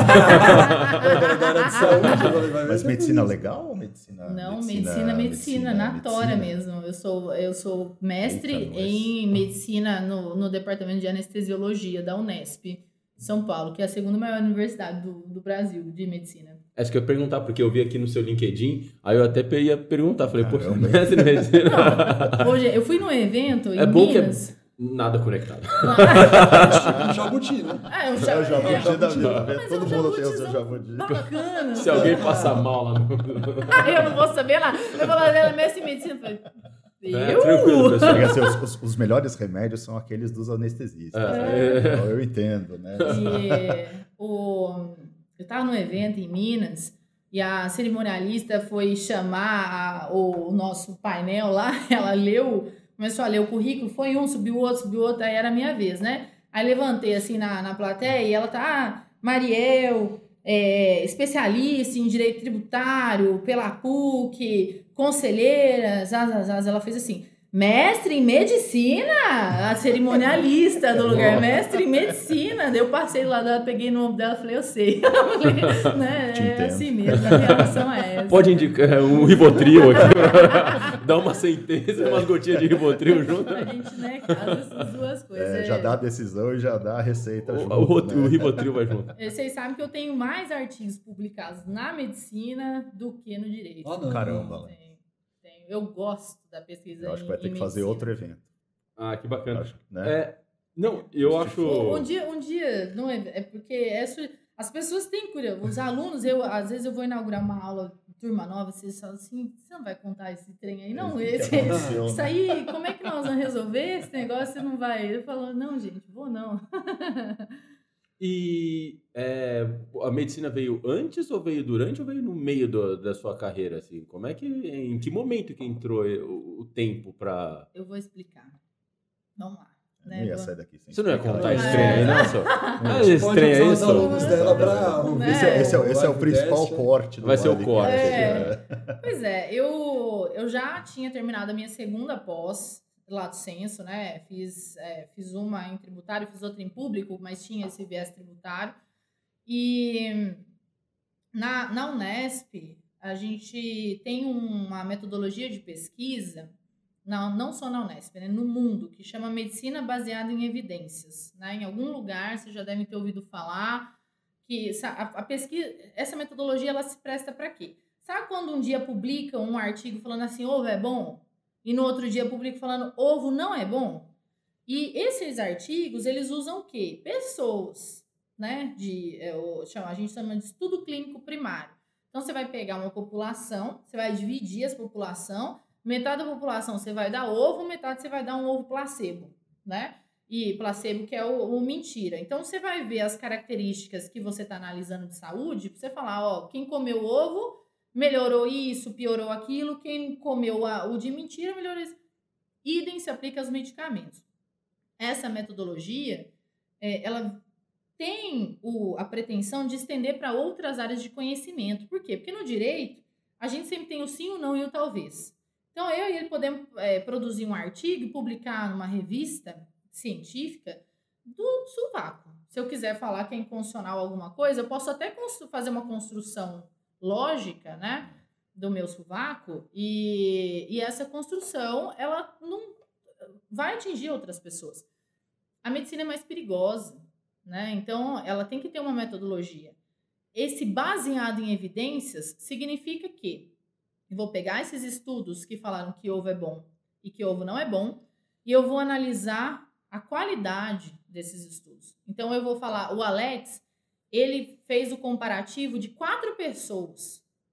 Da saúde, mas medicina legal ou medicina? Não, medicina na tora mesmo. Eu sou mestre em medicina no departamento de anestesiologia da Unesp, São Paulo, que é a 2ª maior universidade do Brasil de medicina. Acho que eu ia perguntar, porque eu vi aqui no seu LinkedIn, aí eu até ia perguntar, falei, poxa, mestre em medicina. Hoje, eu fui num evento em bom Minas. Que nada conectado. Um jabuti, né? É o jabuti da vida. Todo mundo tem o seu jabuti. Bacana. Se alguém passar mal lá no... eu não vou saber nada. Eu vou lá, ela é mestre em medicina. Eu falei, tranquilo, pessoal. Os melhores remédios são aqueles dos anestesistas. Então eu entendo, né? Eu estava num evento em Minas e a cerimonialista foi chamar o nosso painel lá, ela começou a ler o currículo, foi um, subiu outro, aí era a minha vez, né? Aí levantei assim na plateia e ela tá, Mariel, especialista em direito tributário, pela PUC, conselheira, ela fez assim, mestre em medicina, a cerimonialista do lugar, mestre em medicina. Daí eu passei lá, peguei no ombro dela e falei, eu sei. Né? É assim mesmo, a relação é essa. Pode indicar um Rivotril aqui, dá uma sentença, umas gotinhas de Rivotril junto. A gente, né, casa essas 2 coisas. Já dá a decisão e já dá a receita junto. O Rivotril vai junto. Vocês sabem que eu tenho mais artigos publicados na medicina do que no direito. Não. Caramba. Eu gosto da pesquisa. Eu acho que vai ter que fazer outro evento. Ah, que bacana. Acho, né? Não, eu acho... Um dia não é porque as pessoas têm curiosidade. Os alunos, às vezes eu vou inaugurar uma aula, turma nova, vocês falam assim, você não vai contar esse trem aí? Não, isso aí, como é que nós vamos resolver esse negócio? Você não vai... Eu falo, não, gente, vou não. E a medicina veio antes ou veio durante ou veio no meio da sua carreira? Assim? Em que momento que entrou o tempo para... Eu vou explicar. Vamos lá. Não ia sair daqui sem Você não ia contar esse explicar. trem aí, não, só? Esse trem aí, os alunos dela pra... Esse é o principal corte. Vai ser o corte. Pois é, eu já tinha terminado a minha 2ª pós, lato sensu, né? Fiz uma em tributário, fiz outra em público, mas tinha esse viés tributário. E na Unesp, a gente tem uma metodologia de pesquisa, não só na Unesp, né? No mundo, que chama Medicina Baseada em Evidências. Né? Em algum lugar, vocês já devem ter ouvido falar, que a pesquisa, essa metodologia, ela se presta para quê? Sabe quando um dia publica um artigo falando assim, ovo é bom? E no outro dia publica falando, ovo não é bom? E esses artigos, eles usam o quê? Pessoas, né? A gente chama de estudo clínico primário. Então, você vai pegar uma população, você vai dividir essa população, metade da população você vai dar ovo, metade você vai dar um ovo placebo, né? E placebo que é o mentira. Então, você vai ver as características que você está analisando de saúde, para você falar, ó, quem comeu ovo melhorou isso, piorou aquilo, quem comeu o de mentira melhorou isso. Idem se aplica aos medicamentos. Essa metodologia, ela tem a pretensão de estender para outras áreas de conhecimento. Por quê? Porque no direito, a gente sempre tem o sim, o não e o talvez. Então, eu e ele podemos produzir um artigo e publicar numa revista científica do sovaco. Se eu quiser falar que é inconstitucional alguma coisa, eu posso até fazer uma construção lógica, né, do meu sovaco, e essa construção, ela não vai atingir outras pessoas. A medicina é mais perigosa, né, então ela tem que ter uma metodologia. Esse baseado em evidências significa que eu vou pegar esses estudos que falaram que ovo é bom e que ovo não é bom, e eu vou analisar a qualidade desses estudos. Então eu vou falar, o Alex, ele fez o comparativo de 4 pessoas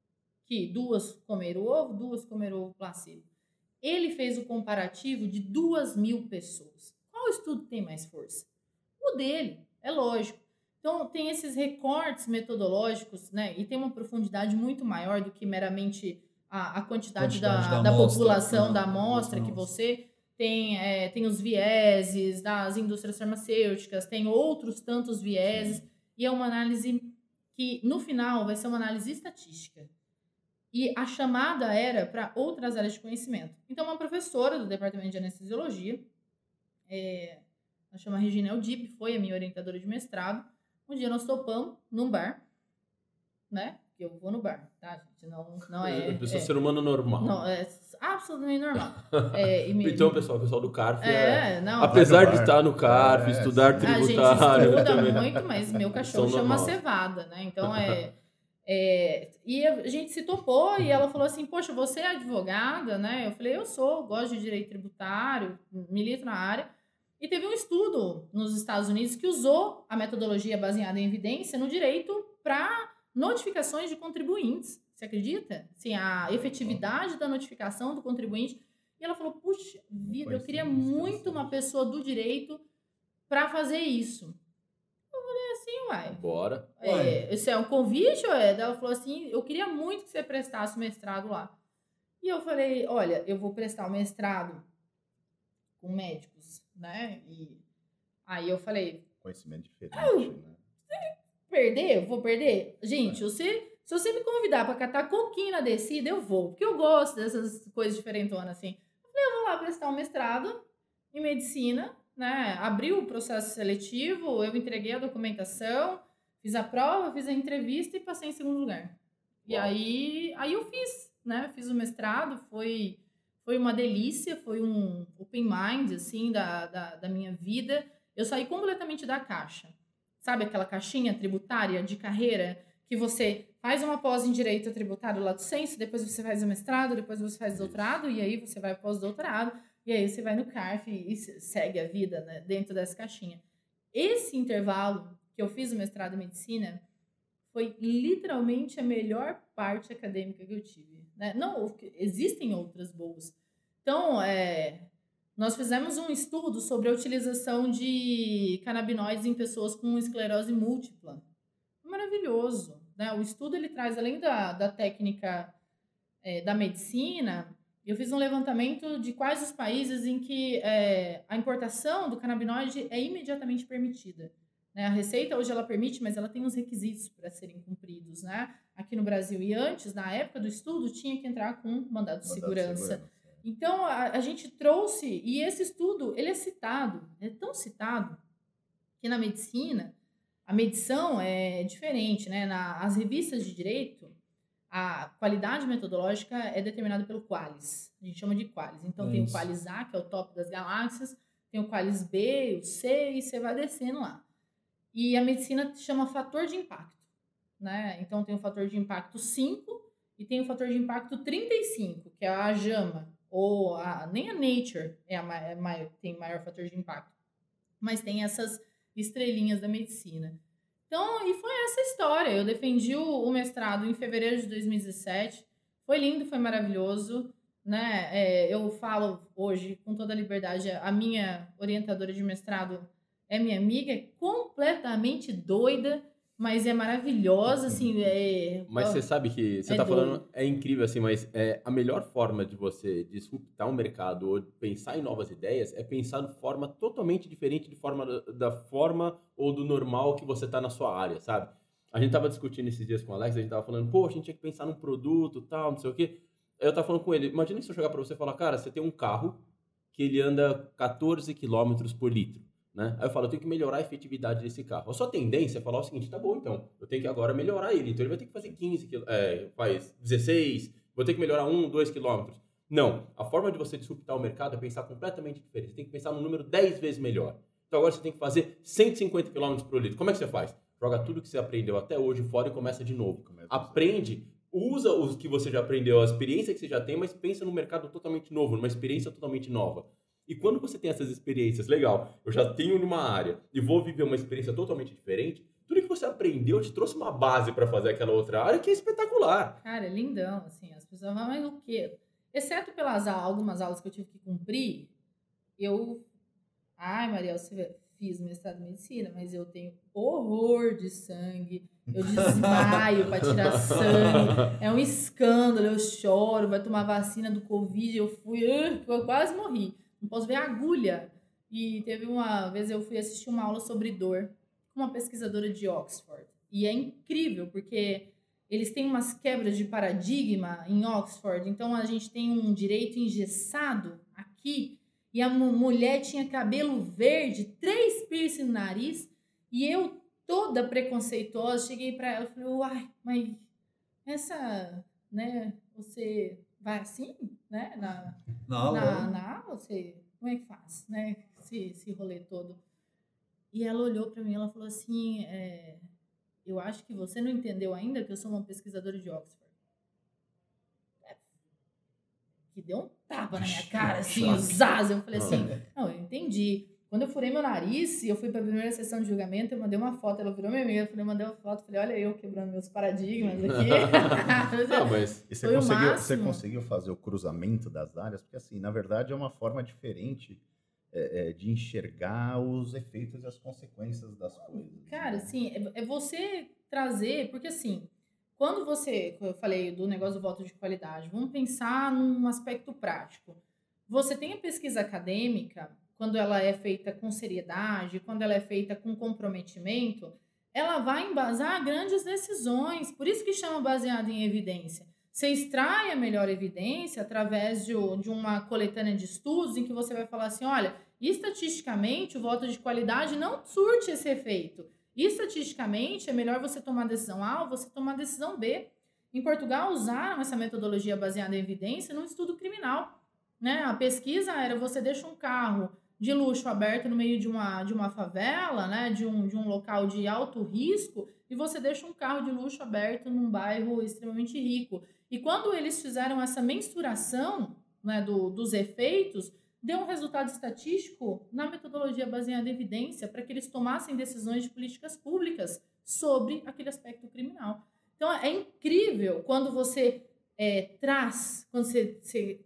que 2 comeram ovo, 2 comeram ovo placebo. Ele fez o comparativo de 2.000 pessoas. Qual estudo tem mais força? O dele, é lógico. Então, tem esses recortes metodológicos, né? E tem uma profundidade muito maior do que meramente a quantidade da população, da amostra que você tem os vieses das indústrias farmacêuticas, tem outros tantos vieses, e é uma análise que, no final, vai ser uma análise estatística. E a chamada era para outras áreas de conhecimento. Então, uma professora do departamento de anestesiologia, ela chama Regina Eldip, foi a minha orientadora de mestrado. Um dia nós topamos num bar, né? Eu vou no bar, tá, gente? Não é... Eu sou ser humano normal. Não, é absolutamente normal. Então, pessoal, o pessoal do CARF não, apesar de estar no CARF, estudar tributário... A gente estuda muito, mas meu cachorro chama cevada, né? Então, e a gente se topou e ela falou assim, poxa, você é advogada, né? Eu falei, eu sou, gosto de direito tributário, milito na área. E teve um estudo nos Estados Unidos que usou a metodologia baseada em evidência no direito para notificações de contribuintes. Você acredita? Assim, a efetividade da notificação do contribuinte. E ela falou, puxa vida, eu queria muito uma pessoa do direito para fazer isso. Eu falei assim, uai. Bora. Isso é um convite ou é? Ela falou assim, eu queria muito que você prestasse o mestrado lá. E eu falei, olha, eu vou prestar o mestrado com médicos, né? E aí eu falei... Conhecimento diferente, né? Vou perder? Gente, se você me convidar para catar coquinho na descida, eu vou. Porque eu gosto dessas coisas diferentonas, assim. Eu falei, eu vou lá prestar um mestrado em medicina, né? Abri o processo seletivo, eu entreguei a documentação, fiz a prova, fiz a entrevista e passei em segundo lugar. E aí eu fiz, né? Fiz o mestrado, foi uma delícia, foi um open mind, assim, da minha vida. Eu saí completamente da caixa. Sabe aquela caixinha tributária de carreira que você faz uma pós em direito tributário lato sensu, depois você faz o mestrado, depois você faz o doutorado, e aí você vai pós-doutorado, e aí você vai no CARF e segue a vida, né, dentro dessa caixinha. Esse intervalo que eu fiz o mestrado em medicina foi literalmente a melhor parte acadêmica que eu tive, né? Não, existem outras boas. Então, nós fizemos um estudo sobre a utilização de canabinoides em pessoas com esclerose múltipla. Maravilhoso, né? O estudo ele traz, além da técnica da medicina, eu fiz um levantamento de quais os países em que a importação do canabinoide é imediatamente permitida. Né? A Receita hoje ela permite, mas ela tem uns requisitos para serem cumpridos, né? Aqui no Brasil. E antes, na época do estudo, tinha que entrar com mandado de segurança. Então, a gente trouxe, e esse estudo, ele é tão citado, que na medicina, a medição é diferente, né? As revistas de direito, a qualidade metodológica é determinada pelo QALYS, a gente chama de QALYS. Então, tem o QALYS A, que é o top das galáxias, tem o QALYS B, o C, e você vai descendo lá. E a medicina chama fator de impacto, né? Então, tem o fator de impacto 5 e tem o fator de impacto 35, que é a JAMA. Ou nem a Nature tem maior fator de impacto, mas tem essas estrelinhas da medicina. Então, e foi essa história. Eu defendi o mestrado em fevereiro de 2017, foi lindo, foi maravilhoso, né? Eu falo hoje com toda a liberdade, a minha orientadora de mestrado é minha amiga, é completamente doida, mas é maravilhosa, assim. Mas você sabe que você tá falando, é incrível, assim, mas a melhor forma de você disruptar um mercado ou pensar em novas ideias é pensar de forma totalmente diferente da forma ou do normal que você tá na sua área, sabe? A gente tava discutindo esses dias com o Alex, a gente tava falando, pô, a gente tinha que pensar num produto, tal, não sei o quê. Eu tava falando com ele, imagina se eu chegar pra você e falar, cara, você tem um carro que ele anda 14 km por litro. Né? Aí eu falo, eu tenho que melhorar a efetividade desse carro. A sua tendência é falar o seguinte, tá bom, então, eu tenho que agora melhorar ele. Então ele vai ter que fazer 16, vou ter que melhorar 2 quilômetros. Não, a forma de você disruptar o mercado é pensar completamente diferente. Você tem que pensar num número 10 vezes melhor. Então agora você tem que fazer 150 km por litro. Como é que você faz? Joga tudo que você aprendeu até hoje fora e começa de novo. Aprende, usa o que você já aprendeu, a experiência que você já tem, mas pensa num mercado totalmente novo, numa experiência totalmente nova. E quando você tem essas experiências, legal, eu já tenho numa área e vou viver uma experiência totalmente diferente, tudo que você aprendeu te trouxe uma base para fazer aquela outra área que é espetacular. Cara, é lindão, assim, as pessoas falam, mas o quê? Exceto pelas algumas aulas que eu tive que cumprir, ai, Mariel, fiz mestrado em medicina, mas eu tenho horror de sangue, eu desmaio para tirar sangue, é um escândalo, eu choro, vai tomar vacina do Covid, eu quase morri, não posso ver agulha. E teve uma vez eu fui assistir uma aula sobre dor com uma pesquisadora de Oxford, e é incrível, porque eles têm umas quebras de paradigma em Oxford, então a gente tem um direito engessado aqui, e a mulher tinha cabelo verde, 3 piercing no nariz, e eu, toda preconceituosa, cheguei para ela e falei, uai, mas essa, né, você vai assim, né, na aula, você, como é que faz, né, esse rolê todo? E ela olhou para mim, ela falou assim, eu acho que você não entendeu ainda que eu sou uma pesquisadora de Oxford. Que deu um tapa na minha cara, assim, zaz. Eu falei assim, não, eu entendi. Quando eu furei meu nariz e eu fui para a primeira sessão de julgamento, eu mandei uma foto, ela virou minha amiga, eu mandei uma foto, falei, olha eu quebrando meus paradigmas aqui. Não, mas e você conseguiu fazer o cruzamento das áreas? Porque, assim, na verdade, é uma forma diferente de enxergar os efeitos e as consequências das coisas. Cara, assim, é você trazer, porque assim, quando eu falei do negócio do voto de qualidade, vamos pensar num aspecto prático. Você tem a pesquisa acadêmica, quando ela é feita com seriedade, quando ela é feita com comprometimento, ela vai embasar grandes decisões, por isso que chama baseado em evidência. Você extrai a melhor evidência através de uma coletânea de estudos em que você vai falar assim, olha, estatisticamente o voto de qualidade não surte esse efeito. Estatisticamente, é melhor você tomar a decisão A ou você tomar a decisão B. Em Portugal, usaram essa metodologia baseada em evidência num estudo criminal. Né? A pesquisa era você deixa um carro de luxo aberto no meio de uma favela, né? de um local de alto risco, e você deixa um carro de luxo aberto num bairro extremamente rico. E quando eles fizeram essa mensuração, né, dos efeitos, deu um resultado estatístico na metodologia baseada em evidência para que eles tomassem decisões de políticas públicas sobre aquele aspecto criminal. Então, é incrível quando você traz, quando você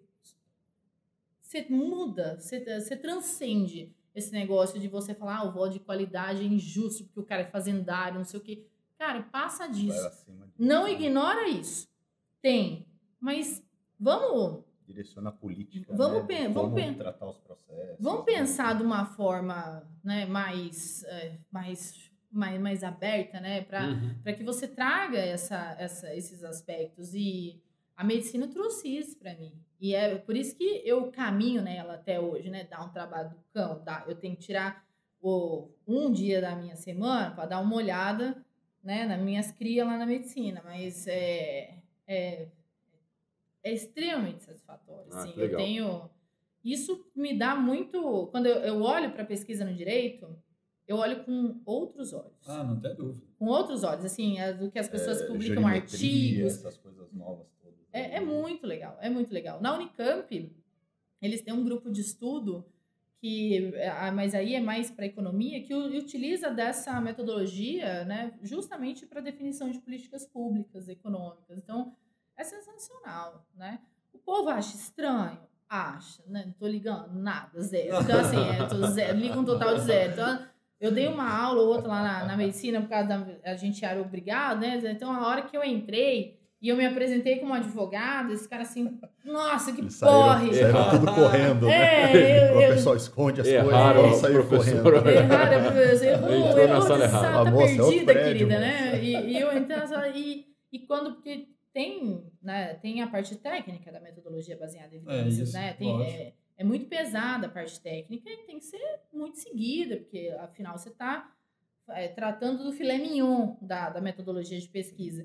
muda, você transcende esse negócio de você falar o voto de qualidade é injusto porque o cara é fazendário, não sei o quê. Cara, passa disso. Não ignora isso. Tem, mas vamos... Direciona a política, vamos tratar os processos. Vamos pensar de uma forma, né, mais aberta, né, para que você traga esses aspectos. E a medicina trouxe isso para mim. E é por isso que eu caminho nela até hoje, né, dá um trabalho do cão. Eu tenho que tirar um dia da minha semana para dar uma olhada, né, nas minhas crias lá na medicina. Mas é extremamente satisfatório. Assim. Eu tenho... Isso me dá muito... Quando eu olho para a pesquisa no direito, eu olho com outros olhos. Ah, não tem dúvida. Com outros olhos, assim, do que as pessoas publicam artigos. Essas coisas novas todas. É muito legal, é muito legal. Na Unicamp, eles têm um grupo de estudo mas aí é mais para economia, que utiliza dessa metodologia, né, justamente para definição de políticas públicas, econômicas. Então, é sensacional, né? O povo acha estranho? Acha, né? Não tô ligando nada, zero. Então, assim, tô zero, ligo um total de zero. Então, eu dei uma aula ou outra lá na medicina, por causa a gente era obrigado, né? Então, a hora que eu entrei e eu me apresentei como advogada, esse cara assim, nossa, que porre! Saíram tudo correndo, né? O pessoal esconde as coisas, saiu correndo. Errado, professor. Entrou na sala errada. Tá perdida, querida, né? E eu entrei na sala porque tem a parte técnica da metodologia baseada em evidências, né? É muito pesada a parte técnica e tem que ser muito seguida, porque afinal você está tratando do filé mignon da metodologia de pesquisa.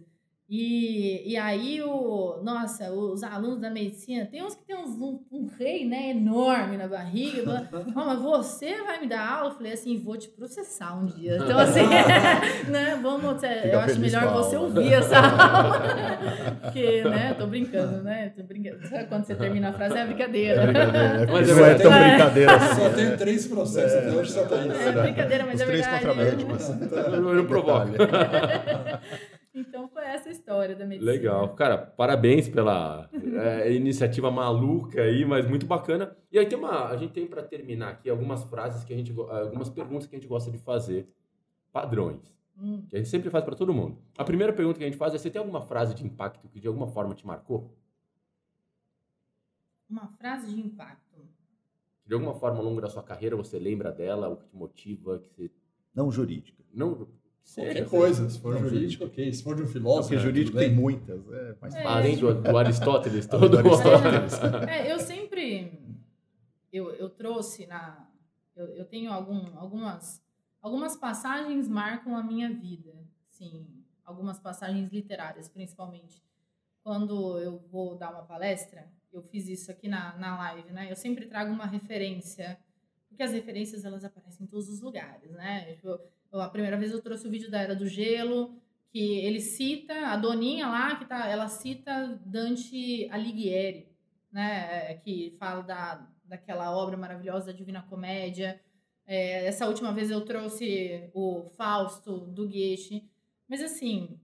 E aí, nossa, os alunos da medicina, tem uns que tem um rei, né, enorme na barriga. Mas você vai me dar aula? Eu falei assim, vou te processar um dia. Então, assim, né, eu acho melhor você ouvir essa aula. Porque, né, tô brincando, né? Sabe quando você termina a frase, é brincadeira. Mas não é tão brincadeira assim. Só tem 3 processos, até hoje só tem. É brincadeira, mas é verdade. 3 contra médicos. Não provoca. Então foi essa história da medicina. Legal. Cara, parabéns pela iniciativa maluca aí, mas muito bacana. E aí a gente tem para terminar aqui algumas frases algumas perguntas que a gente gosta de fazer. Padrões. Que a gente sempre faz para todo mundo. A primeira pergunta que a gente faz é: você tem alguma frase de impacto que de alguma forma te marcou? Uma frase de impacto. De alguma forma, ao longo da sua carreira, você lembra dela, o que te motiva, que você... Não jurídica. Não... Qualquer coisa, se for jurídico, ok. Se for de um filósofo, porque jurídico tem muitas. Além do Aristóteles todo. Do Aristóteles. Eu sempre... Eu trouxe eu tenho algumas passagens marcam a minha vida. Sim, algumas passagens literárias, principalmente. Quando eu vou dar uma palestra, eu fiz isso aqui na live, né? Eu sempre trago uma referência, porque as referências, elas aparecem em todos os lugares, né? A primeira vez eu trouxe o vídeo da Era do Gelo, que ele cita, a Doninha lá, ela cita Dante Alighieri, né? Que fala daquela obra maravilhosa da Divina Comédia. Essa última vez eu trouxe o Fausto, do Goethe. Mas, assim,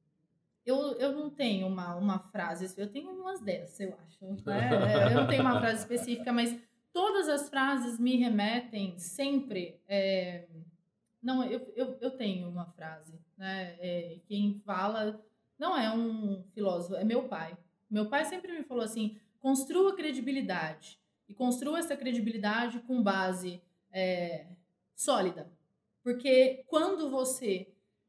eu não tenho uma frase, eu tenho umas 10, eu acho. Né? Eu não tenho uma frase específica, mas todas as frases me remetem sempre... Não, eu tenho uma frase, né? Quem fala não é um filósofo, é meu pai. Meu pai sempre me falou assim: construa credibilidade. E construa essa credibilidade com base sólida. Porque quando você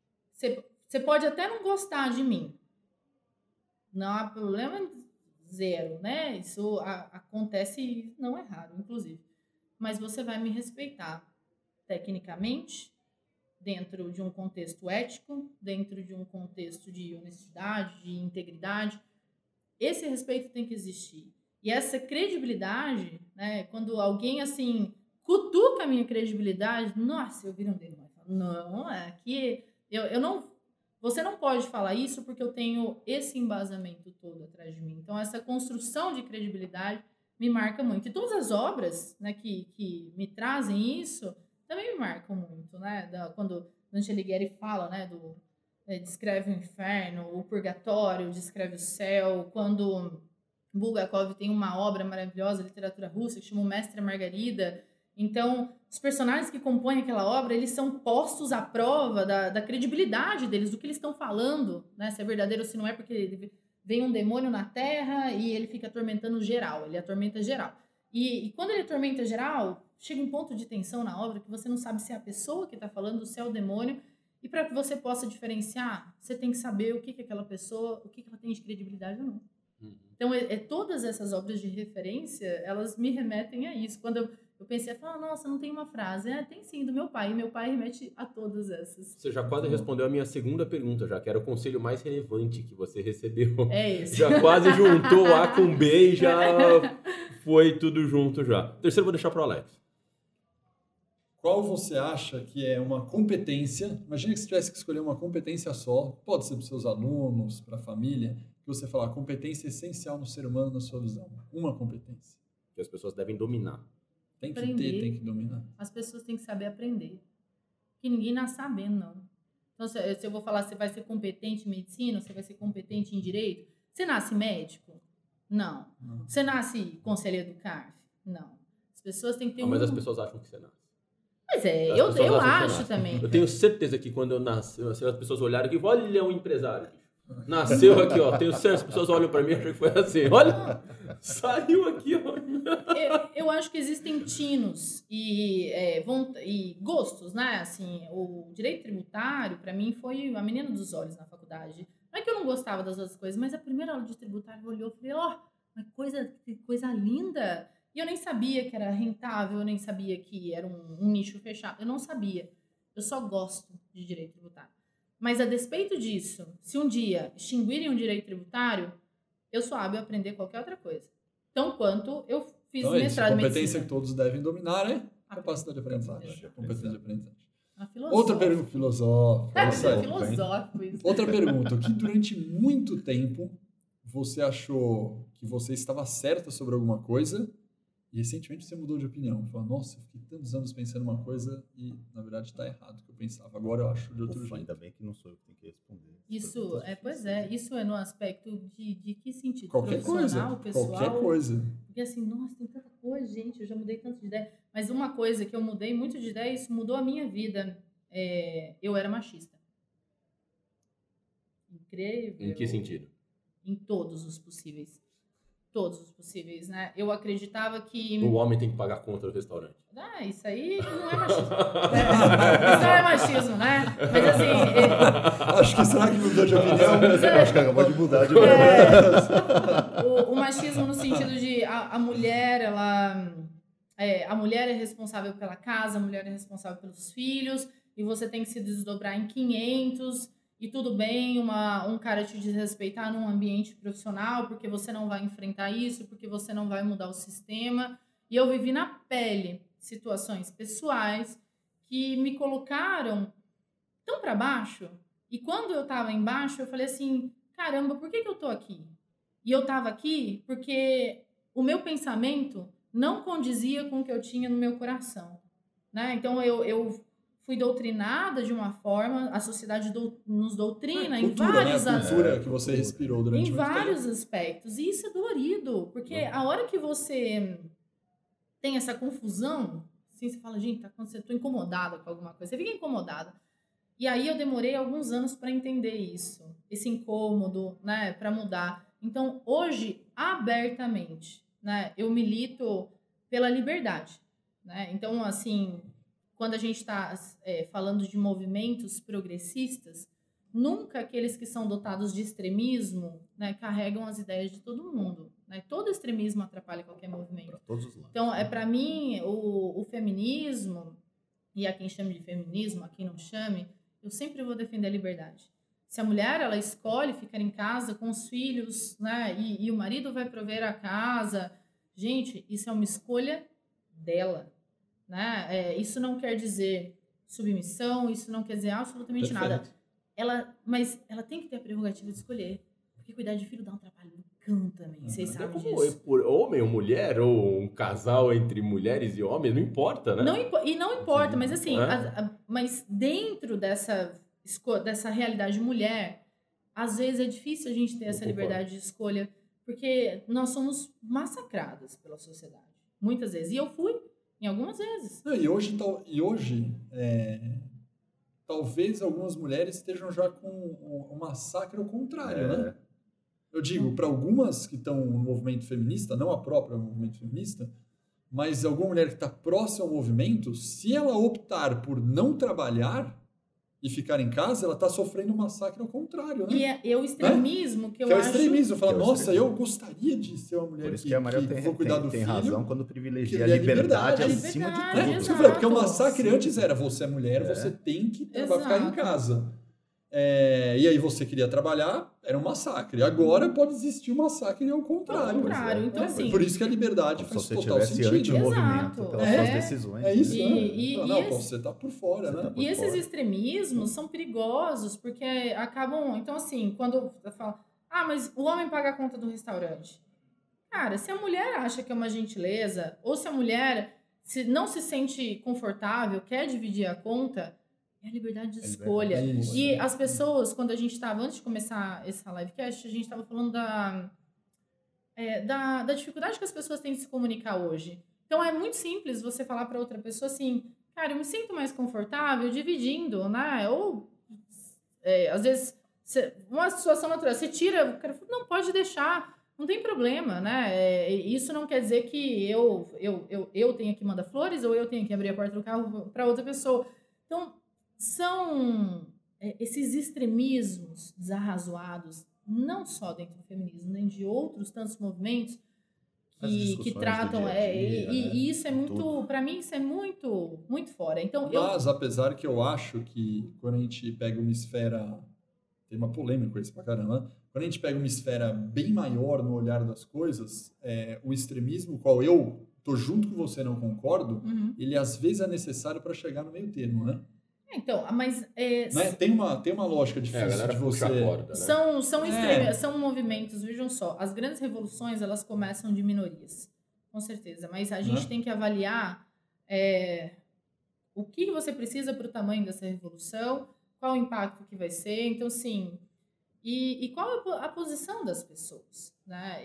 pode até não gostar de mim, não há problema zero, né? Isso acontece, não é raro, inclusive. Mas você vai me respeitar tecnicamente, dentro de um contexto ético, dentro de um contexto de honestidade, de integridade. Esse respeito tem que existir. E essa credibilidade, né, quando alguém, assim, cutuca a minha credibilidade, nossa, eu viro um demônio. Não, aqui eu não... Você não pode falar isso porque eu tenho esse embasamento todo atrás de mim. Então, essa construção de credibilidade me marca muito. E todas as obras, né, que me trazem isso... também me marcam muito, né? Quando Dante Alighieri fala, né? Descreve o inferno, o purgatório, descreve o céu. Quando Bulgakov tem uma obra maravilhosa, literatura russa, que chama O Mestre e a Margarida. Então, os personagens que compõem aquela obra, eles são postos à prova da credibilidade deles, do que eles estão falando, né? Se é verdadeiro ou se não é, porque vem um demônio na Terra e ele fica atormentando geral, ele atormenta geral. E quando ele atormenta geral, chega um ponto de tensão na obra que você não sabe se é a pessoa que está falando, se é o demônio. E para que você possa diferenciar, você tem que saber o que aquela pessoa, o que ela tem de credibilidade ou não. Então, todas essas obras de referência, elas me remetem a isso. Quando eu pensei, nossa, não tem uma frase. Tem sim, do meu pai. E meu pai remete a todas essas. Você já quase respondeu a minha segunda pergunta, já que era o conselho mais relevante que você recebeu. É isso. Já quase juntou A com B e já foi tudo junto já. Terceiro, vou deixar para o Alex. Qual você acha que é uma competência? Imagina que você tivesse que escolher uma competência só, pode ser para os seus alunos, para a família, que você falar competência essencial no ser humano, na sua visão. Uma competência. Que as pessoas devem dominar. Tem que aprender. tem que dominar. As pessoas têm que saber aprender. Que ninguém nasce sabendo, não. Então, se eu vou falar, você vai ser competente em medicina, você vai ser competente em direito, você nasce médico? Não. Você nasce conselheiro do CARF? Não. As pessoas têm que ter mas as pessoas acham que você nasce. Mas eu acho também. Eu tenho certeza que quando eu nasci, as pessoas olharam aqui, olha um empresário. Nasceu aqui, ó. Tenho certeza, as pessoas olham pra mim e acham que foi assim. Olha, saiu aqui, ó. Eu acho que existem tinos e gostos, né? Assim, o direito tributário, pra mim, foi a menina dos olhos na faculdade. Não é que eu não gostava das outras coisas, mas a primeira aula de tributário olhou e falei, que coisa linda. E eu nem sabia que era rentável, eu nem sabia que era um nicho fechado. Eu não sabia. Eu só gosto de direito tributário. Mas a despeito disso, se um dia extinguirem o direito tributário, eu sou hábil a aprender qualquer outra coisa. Tão quanto eu fiz Então, mestrado em medicina. A competência que todos devem dominar é a capacidade de aprendizagem. Competência de aprendizagem. Outra pergunta filosófica. Filosófico isso. Outra pergunta. O que durante muito tempo você achou que você estava certa sobre alguma coisa e recentemente você mudou de opinião? Falou, nossa, eu fiquei tantos anos pensando uma coisa e na verdade está errado o que eu pensava. Agora eu acho de outro jeito. Ainda bem que não sou eu que tenho que responder. Isso isso é no aspecto de que sentido? Qualquer coisa. Pessoal? Qualquer coisa. Porque assim, nossa, tem tanta coisa, gente, eu já mudei tanto de ideia. Mas uma coisa que eu mudei muito de ideia, isso mudou a minha vida. Eu era machista. Incrível. Em que sentido? Em todos os possíveis. Todos os possíveis, né? Eu acreditava que... O homem tem que pagar a conta do restaurante. Isso aí não é machismo. Isso não é machismo, né? Mas assim... Acho que será que mudou de opinião? Acho que acabou de mudar de opinião. O machismo no sentido de a mulher, ela... a mulher é responsável pela casa, a mulher é responsável pelos filhos, e você tem que se desdobrar em 500... E tudo bem um cara te desrespeitar num ambiente profissional porque você não vai enfrentar isso, porque você não vai mudar o sistema. E eu vivi na pele situações pessoais que me colocaram tão para baixo. E quando eu estava embaixo, eu falei assim, caramba, por que eu tô aqui? E eu estava aqui porque o meu pensamento não condizia com o que eu tinha no meu coração. Né? Então, eu fui doutrinada de uma forma, a sociedade nos doutrina em vários aspectos. Cultura que você respirou durante muito tempo. Em vários aspectos. E isso é dolorido, porque a hora que você tem essa confusão, assim, você fala, gente, tá acontecendo, tô incomodada com alguma coisa. Você fica incomodada. E aí eu demorei alguns anos para entender isso, esse incômodo, né, para mudar. Então, hoje, abertamente, né, eu milito pela liberdade, né? Então, assim, quando a gente está falando de movimentos progressistas, nunca aqueles que são dotados de extremismo, né, carregam as ideias de todo mundo. Né? Todo extremismo atrapalha qualquer movimento. Para todos os lados. Então, para mim, o feminismo, e a quem chame de feminismo, a quem não chame, eu sempre vou defender a liberdade. Se a mulher ela escolhe ficar em casa com os filhos, né, e o marido vai prover a casa, gente, isso é uma escolha dela. Né? Isso não quer dizer submissão, isso não quer dizer absolutamente nada. Mas ela tem que ter a prerrogativa de escolher. Porque cuidar de filho dá um trabalho do cão também. Vocês sabem disso. Por homem ou mulher, ou um casal entre mulheres e homens, não importa, né? Não importa, mas assim, mas dentro dessa realidade mulher, às vezes é difícil a gente ter essa liberdade de escolha, porque nós somos massacradas pela sociedade. Muitas vezes. E eu fui. Em algumas vezes. E hoje talvez algumas mulheres estejam já com um massacre ao contrário, né? Eu digo, para algumas que estão no movimento feminista, não a própria movimento feminista, mas alguma mulher que está próxima ao movimento, se ela optar por não trabalhar e ficar em casa, ela está sofrendo um massacre ao contrário, né? E é o extremismo que eu acho... Que é o extremismo. Fala, nossa, eu gostaria de ser uma mulher que a Maria for cuidar do filho. Tem razão quando privilegia a liberdade acima de tudo. Isso que eu falei, porque o massacre antes era, você é mulher, você tem que ficar em casa. E aí você queria trabalhar, era um massacre. Agora pode existir um massacre ao contrário. Então, assim, por isso que a liberdade faz total sentido. Anti-movimento pelas suas decisões. É isso, né? Você tá por fora, né? E esses extremismos são perigosos, porque acabam... Então, assim, quando eu falo, mas o homem paga a conta do restaurante. Cara, se a mulher acha que é uma gentileza, ou se a mulher não se sente confortável, quer dividir a conta... É a liberdade de escolha. E as pessoas, quando a gente estava, antes de começar essa livecast, a gente estava falando da dificuldade que as pessoas têm de se comunicar hoje. Então, é muito simples você falar para outra pessoa assim, cara, eu me sinto mais confortável dividindo, né? Ou, às vezes, uma situação natural, você tira, o cara fala, não, pode deixar, não tem problema, né? Isso não quer dizer que eu tenha que mandar flores ou eu tenha que abrir a porta do carro para outra pessoa. Então, são esses extremismos desarrazoados, não só dentro do feminismo, nem de outros tantos movimentos, que tratam. E isso é muito, para mim, isso é muito, muito fora. Então, Mas, apesar que eu acho que quando a gente pega uma esfera, tem uma polêmica com isso pra caramba, quando a gente pega uma esfera bem maior no olhar das coisas, o extremismo, qual eu tô junto com você, não concordo, ele às vezes é necessário para chegar no meio termo, né? Então, mas... Né? Tem uma lógica difícil de você... Corda, né? São movimentos, vejam só, as grandes revoluções, elas começam de minorias, com certeza, mas a gente tem que avaliar o que você precisa para o tamanho dessa revolução, qual o impacto que vai ser, então, sim, e qual a posição das pessoas, né?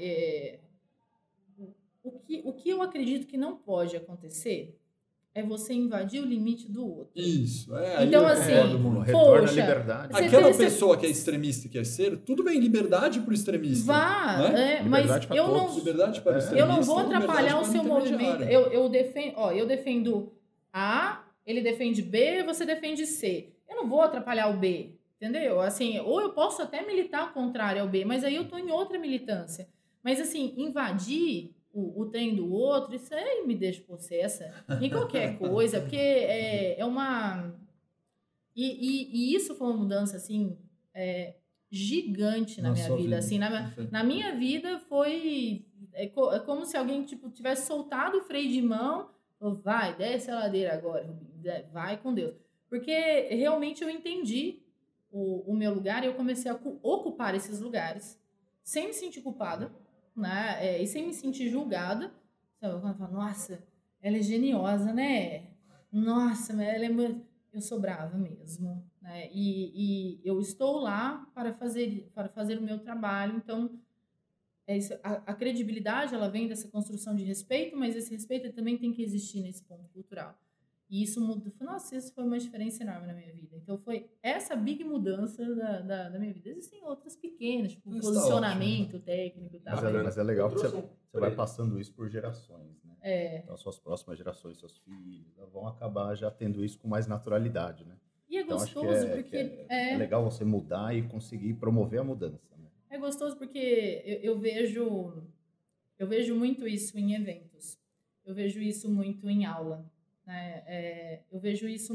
O que eu acredito que não pode acontecer é você invadir o limite do outro. Isso, então, assim, retorna à liberdade. Aquela pessoa que é extremista e quer ser, tudo bem, liberdade para o extremista. Mas eu não... Liberdade para o extremista, eu não vou atrapalhar o seu movimento. Eu defendo A, ele defende B, você defende C. Eu não vou atrapalhar o B, entendeu? Assim, ou eu posso até militar contrário ao B, mas aí eu estou em outra militância. Mas, assim, invadir o trem do outro, isso aí me deixa possessa em qualquer coisa, porque é uma... E isso foi uma mudança, assim, gigante na minha vida. Assim, na minha vida foi como se alguém tipo, tivesse soltado o freio de mão, vai, desce a ladeira agora, vai com Deus. Porque realmente eu entendi o meu lugar e eu comecei a ocupar esses lugares sem me sentir culpada, né? E sem me sentir julgada. Sabe? Quando eu falo, nossa, ela é geniosa, né? Nossa, ela é... Eu sou brava mesmo, né? E eu estou lá para fazer o meu trabalho. Então, a credibilidade, ela vem dessa construção de respeito, mas esse respeito também tem que existir nesse ponto cultural. E isso mudou. Nossa, isso foi uma diferença enorme na minha vida. Então, foi essa big mudança da minha vida. Existem outras pequenas, tipo posicionamento técnico e tal. Mas é legal que você vai passando isso por gerações, né? Então, suas próximas gerações, seus filhos, vão acabar já tendo isso com mais naturalidade, né? E é gostoso porque... É legal você mudar e conseguir promover a mudança, né? É gostoso porque eu vejo muito isso em eventos. Eu vejo isso muito em aula. Né? Eu vejo isso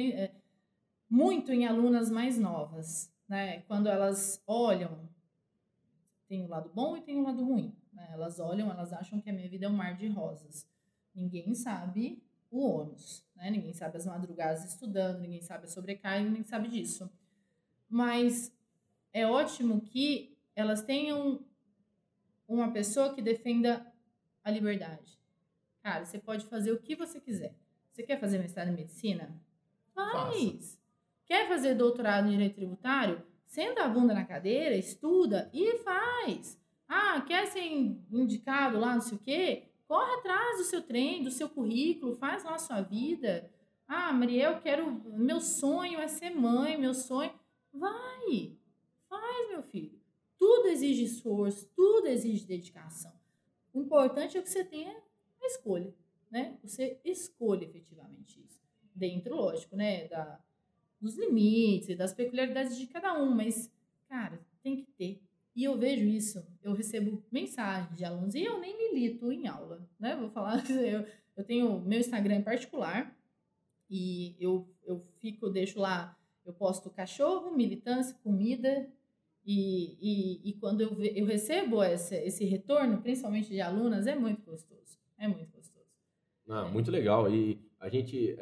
muito em alunas mais novas, né? Quando elas olham, tem o lado bom e tem o lado ruim, né? Elas olham, elas acham que a minha vida é um mar de rosas. Ninguém sabe o ônus, né? Ninguém sabe as madrugadas estudando, ninguém sabe a sobrecarga, ninguém sabe disso. Mas é ótimo que elas tenham uma pessoa que defenda a liberdade. Cara, você pode fazer o que você quiser. Você quer fazer mestrado em medicina? Faz. Quer fazer doutorado em direito tributário? Senta a bunda na cadeira, estuda e faz. Quer ser indicado lá, não sei o quê? Corre atrás do seu trem, do seu currículo, faz lá a sua vida. Mariel, meu sonho é ser mãe, meu sonho... Vai, faz, meu filho. Tudo exige esforço, tudo exige dedicação. O importante é que você tenha a escolha. Né? Você escolhe efetivamente isso. Dentro, lógico, né? Dos limites e das peculiaridades de cada um. Mas, cara, tem que ter. E eu vejo isso. Eu recebo mensagens de alunos. E eu nem milito em aula. Né? Vou falar que eu tenho meu Instagram em particular. E eu deixo lá. Eu posto cachorro, militância, comida. E quando eu recebo esse retorno, principalmente de alunas, é muito gostoso. É muito gostoso. Muito legal. E a gente...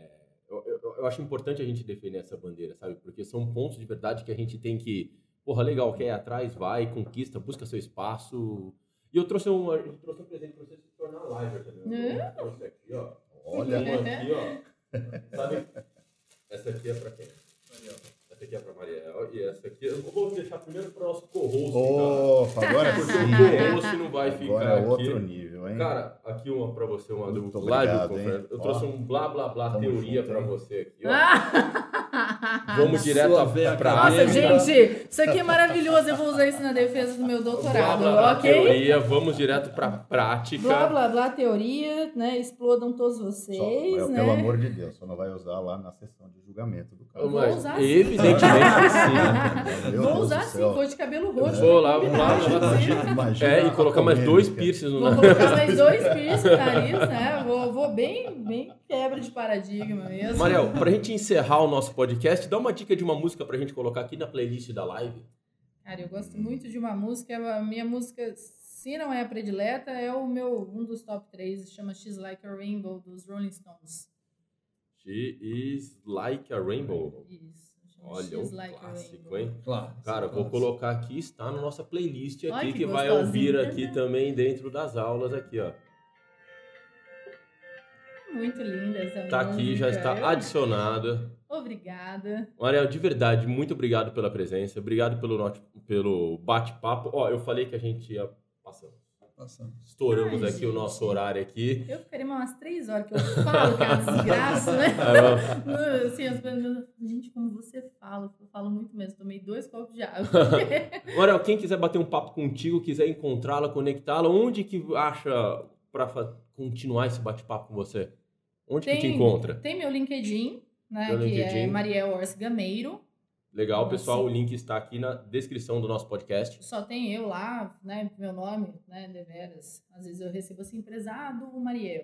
eu acho importante a gente defender essa bandeira, sabe? Porque são pontos de verdade que a gente tem que... legal, quer ir atrás, vai, conquista, busca seu espaço. E eu trouxe um presente pra você se tornar live também. Eu trouxe aqui, ó. Olha. Aqui, ó. Sabe? Essa aqui é pra quem? Essa aqui é pra Mariel. E essa aqui... Eu vou deixar primeiro pro nosso co-host. Agora porque sim. o co-host não vai ficar agora aqui. Outro nível, hein? Cara, aqui uma pra você, uma do Muito live obrigado, conference. Eu hein? trouxe um blá blá blá Tamo teoria junto, pra hein? você aqui, ó. Vamos direto pra Nossa, gente, isso aqui é maravilhoso. Eu vou usar isso na defesa do meu doutorado, blá, blá, ok? Teoria, vamos direto pra prática. Blá, blá, blá, teoria, né? Explodam todos vocês, Só, né? Pelo amor de Deus, só não vai usar lá na sessão de julgamento do caso. Vou usar sim. Evidentemente sim. Meu Vou Deus usar do sim, céu. cor de cabelo roxo. Vou lá, vou lá. Imagina E colocar a mais 2 polêmica. piercings no Vou nariz. colocar mais 2 piercing no nariz, né? Vou bem quebra de paradigma mesmo. Mariel, pra gente encerrar o nosso podcast, dá uma dica de uma música pra gente colocar aqui na playlist da live. Cara, eu gosto muito de uma música. A minha música, se não é a predileta, é um dos top 3. Chama She's Like a Rainbow, dos Rolling Stones. She is like a rainbow. Isso. Olha, She's um Like a clássico, Rainbow. hein? Claro. Cara, vou colocar aqui, está na nossa playlist aqui, Ai, que que vai gostosinho. ouvir aqui também dentro das aulas aqui, ó. Muito linda essa Tá música. aqui, já está adicionada. Obrigada. Mariel, de verdade, muito obrigado pela presença, obrigado pelo bate-papo. Ó, eu falei que a gente ia passando. Estouramos Ai, aqui o gente. nosso horário aqui. Eu ficaria umas 3 horas que eu falo, que é uma desgraça, né? Assim, as pessoas, gente, como você fala, eu falo muito mesmo. Tomei 2 copos de água. Mariel, quem quiser bater um papo contigo, quiser encontrá-la, conectá-la, onde que acha para continuar esse bate-papo com você? Onde que te encontra? Tem meu LinkedIn, né? Meu que LinkedIn. é Mariel Orsi Gameiro. Legal, Nossa. pessoal, o link está aqui na descrição do nosso podcast. Só tem eu lá, né? Meu nome, né? Deveras. Às vezes eu recebo assim, prezado Mariel.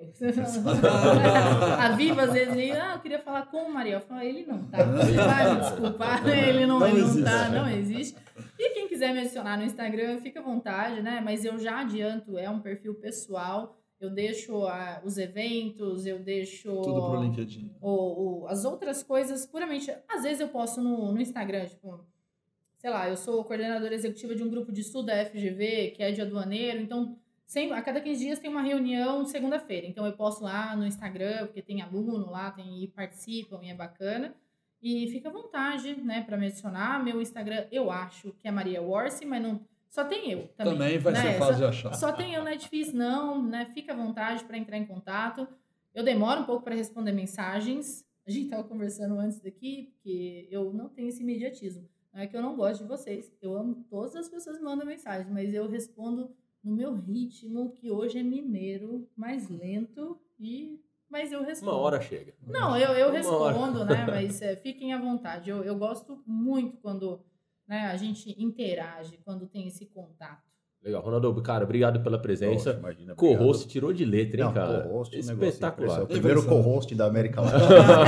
A Viva, às vezes, eu queria falar com o Mariel. Eu falo, ele não tá. Vai me desculpar, ele não existe. tá, não existe. E quem quiser me adicionar no Instagram, fica à vontade, né? Mas eu já adianto, é um perfil pessoal. Eu deixo os eventos, eu deixo... Tudo pro LinkedIn. As outras coisas, puramente... Às vezes eu posto no Instagram, tipo... Sei lá, eu sou coordenadora executiva de um grupo de estudo da FGV, que é de aduaneiro, então... A cada 15 dias tem uma reunião segunda-feira. Então eu posto lá no Instagram, porque tem aluno lá, e participam, e é bacana. E fica à vontade, né, para me adicionar. Meu Instagram, eu acho que é Mariel Orsi, mas não... Só tem eu também. Também vai ser fácil de achar. Só tem eu, não é difícil não, né? Fica à vontade para entrar em contato. Eu demoro um pouco para responder mensagens. A gente estava conversando antes daqui, porque eu não tenho esse imediatismo. Não é que eu não gosto de vocês. Eu amo todas as pessoas que mandam mensagem, mas eu respondo no meu ritmo, que hoje é mineiro, mais lento, mas eu respondo. Uma hora chega. Não, eu respondo, né? Mas fiquem à vontade. Eu gosto muito quando... Né, a gente interage quando tem esse contato. Legal. Ronaldo, cara, obrigado pela presença. Poxa, imagina, Co-host tirou de letra, hein, Não, cara? co-host, Espetacular. o primeiro co-host da América Latina.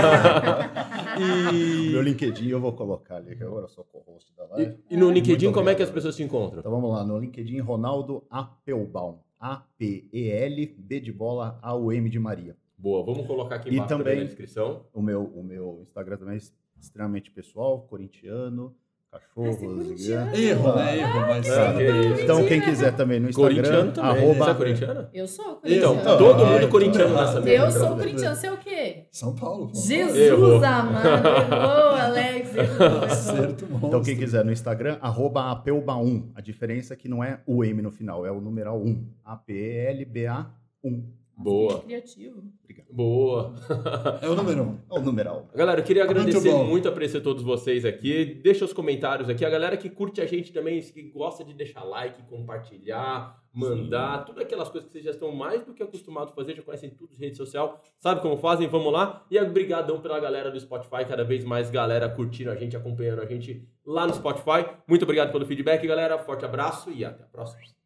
E- Meu LinkedIn eu vou colocar ali, que agora eu sou co-host da live. E no LinkedIn, Muito como é que as obrigado. pessoas te encontram? Então vamos lá, no LinkedIn, Ronaldo Appelbaum. A-P-E-L, B de bola, A-U-M de Maria. Boa, vamos colocar aqui E embaixo também- na descrição. O meu Instagram também é extremamente pessoal, corintiano, cachorros, corintiano. Erro, né? Erro, mas... que isso. Então quem quiser também no Instagram, Corintiano também. Você é arroba... corintiana? Eu sou Então, corintiana. todo Ai, mundo corintiano nessa mesa. Eu sou corintiana. Você é o quê? São Paulo. pô. Jesus Errou. amado. Errou, Alex. Errou. Acerto monstro. Então quem quiser no Instagram, arroba Apelba1. A diferença é que não é o M no final, é o numeral 1. A-P-E-L-B-A-1. Boa. Que criativo. Boa. É o número 1. É o numeral. Galera, eu queria agradecer bom. muito, aprecio todos vocês aqui. Deixa os comentários aqui. A galera que curte a gente também, que gosta de deixar like, compartilhar, mandar, tudo aquelas coisas que vocês já estão mais do que acostumados a fazer, já conhecem tudo de rede social, sabe como fazem? Vamos lá. E obrigadão pela galera do Spotify, cada vez mais galera curtindo a gente, acompanhando a gente lá no Spotify. Muito obrigado pelo feedback, galera. Forte abraço e até a próxima.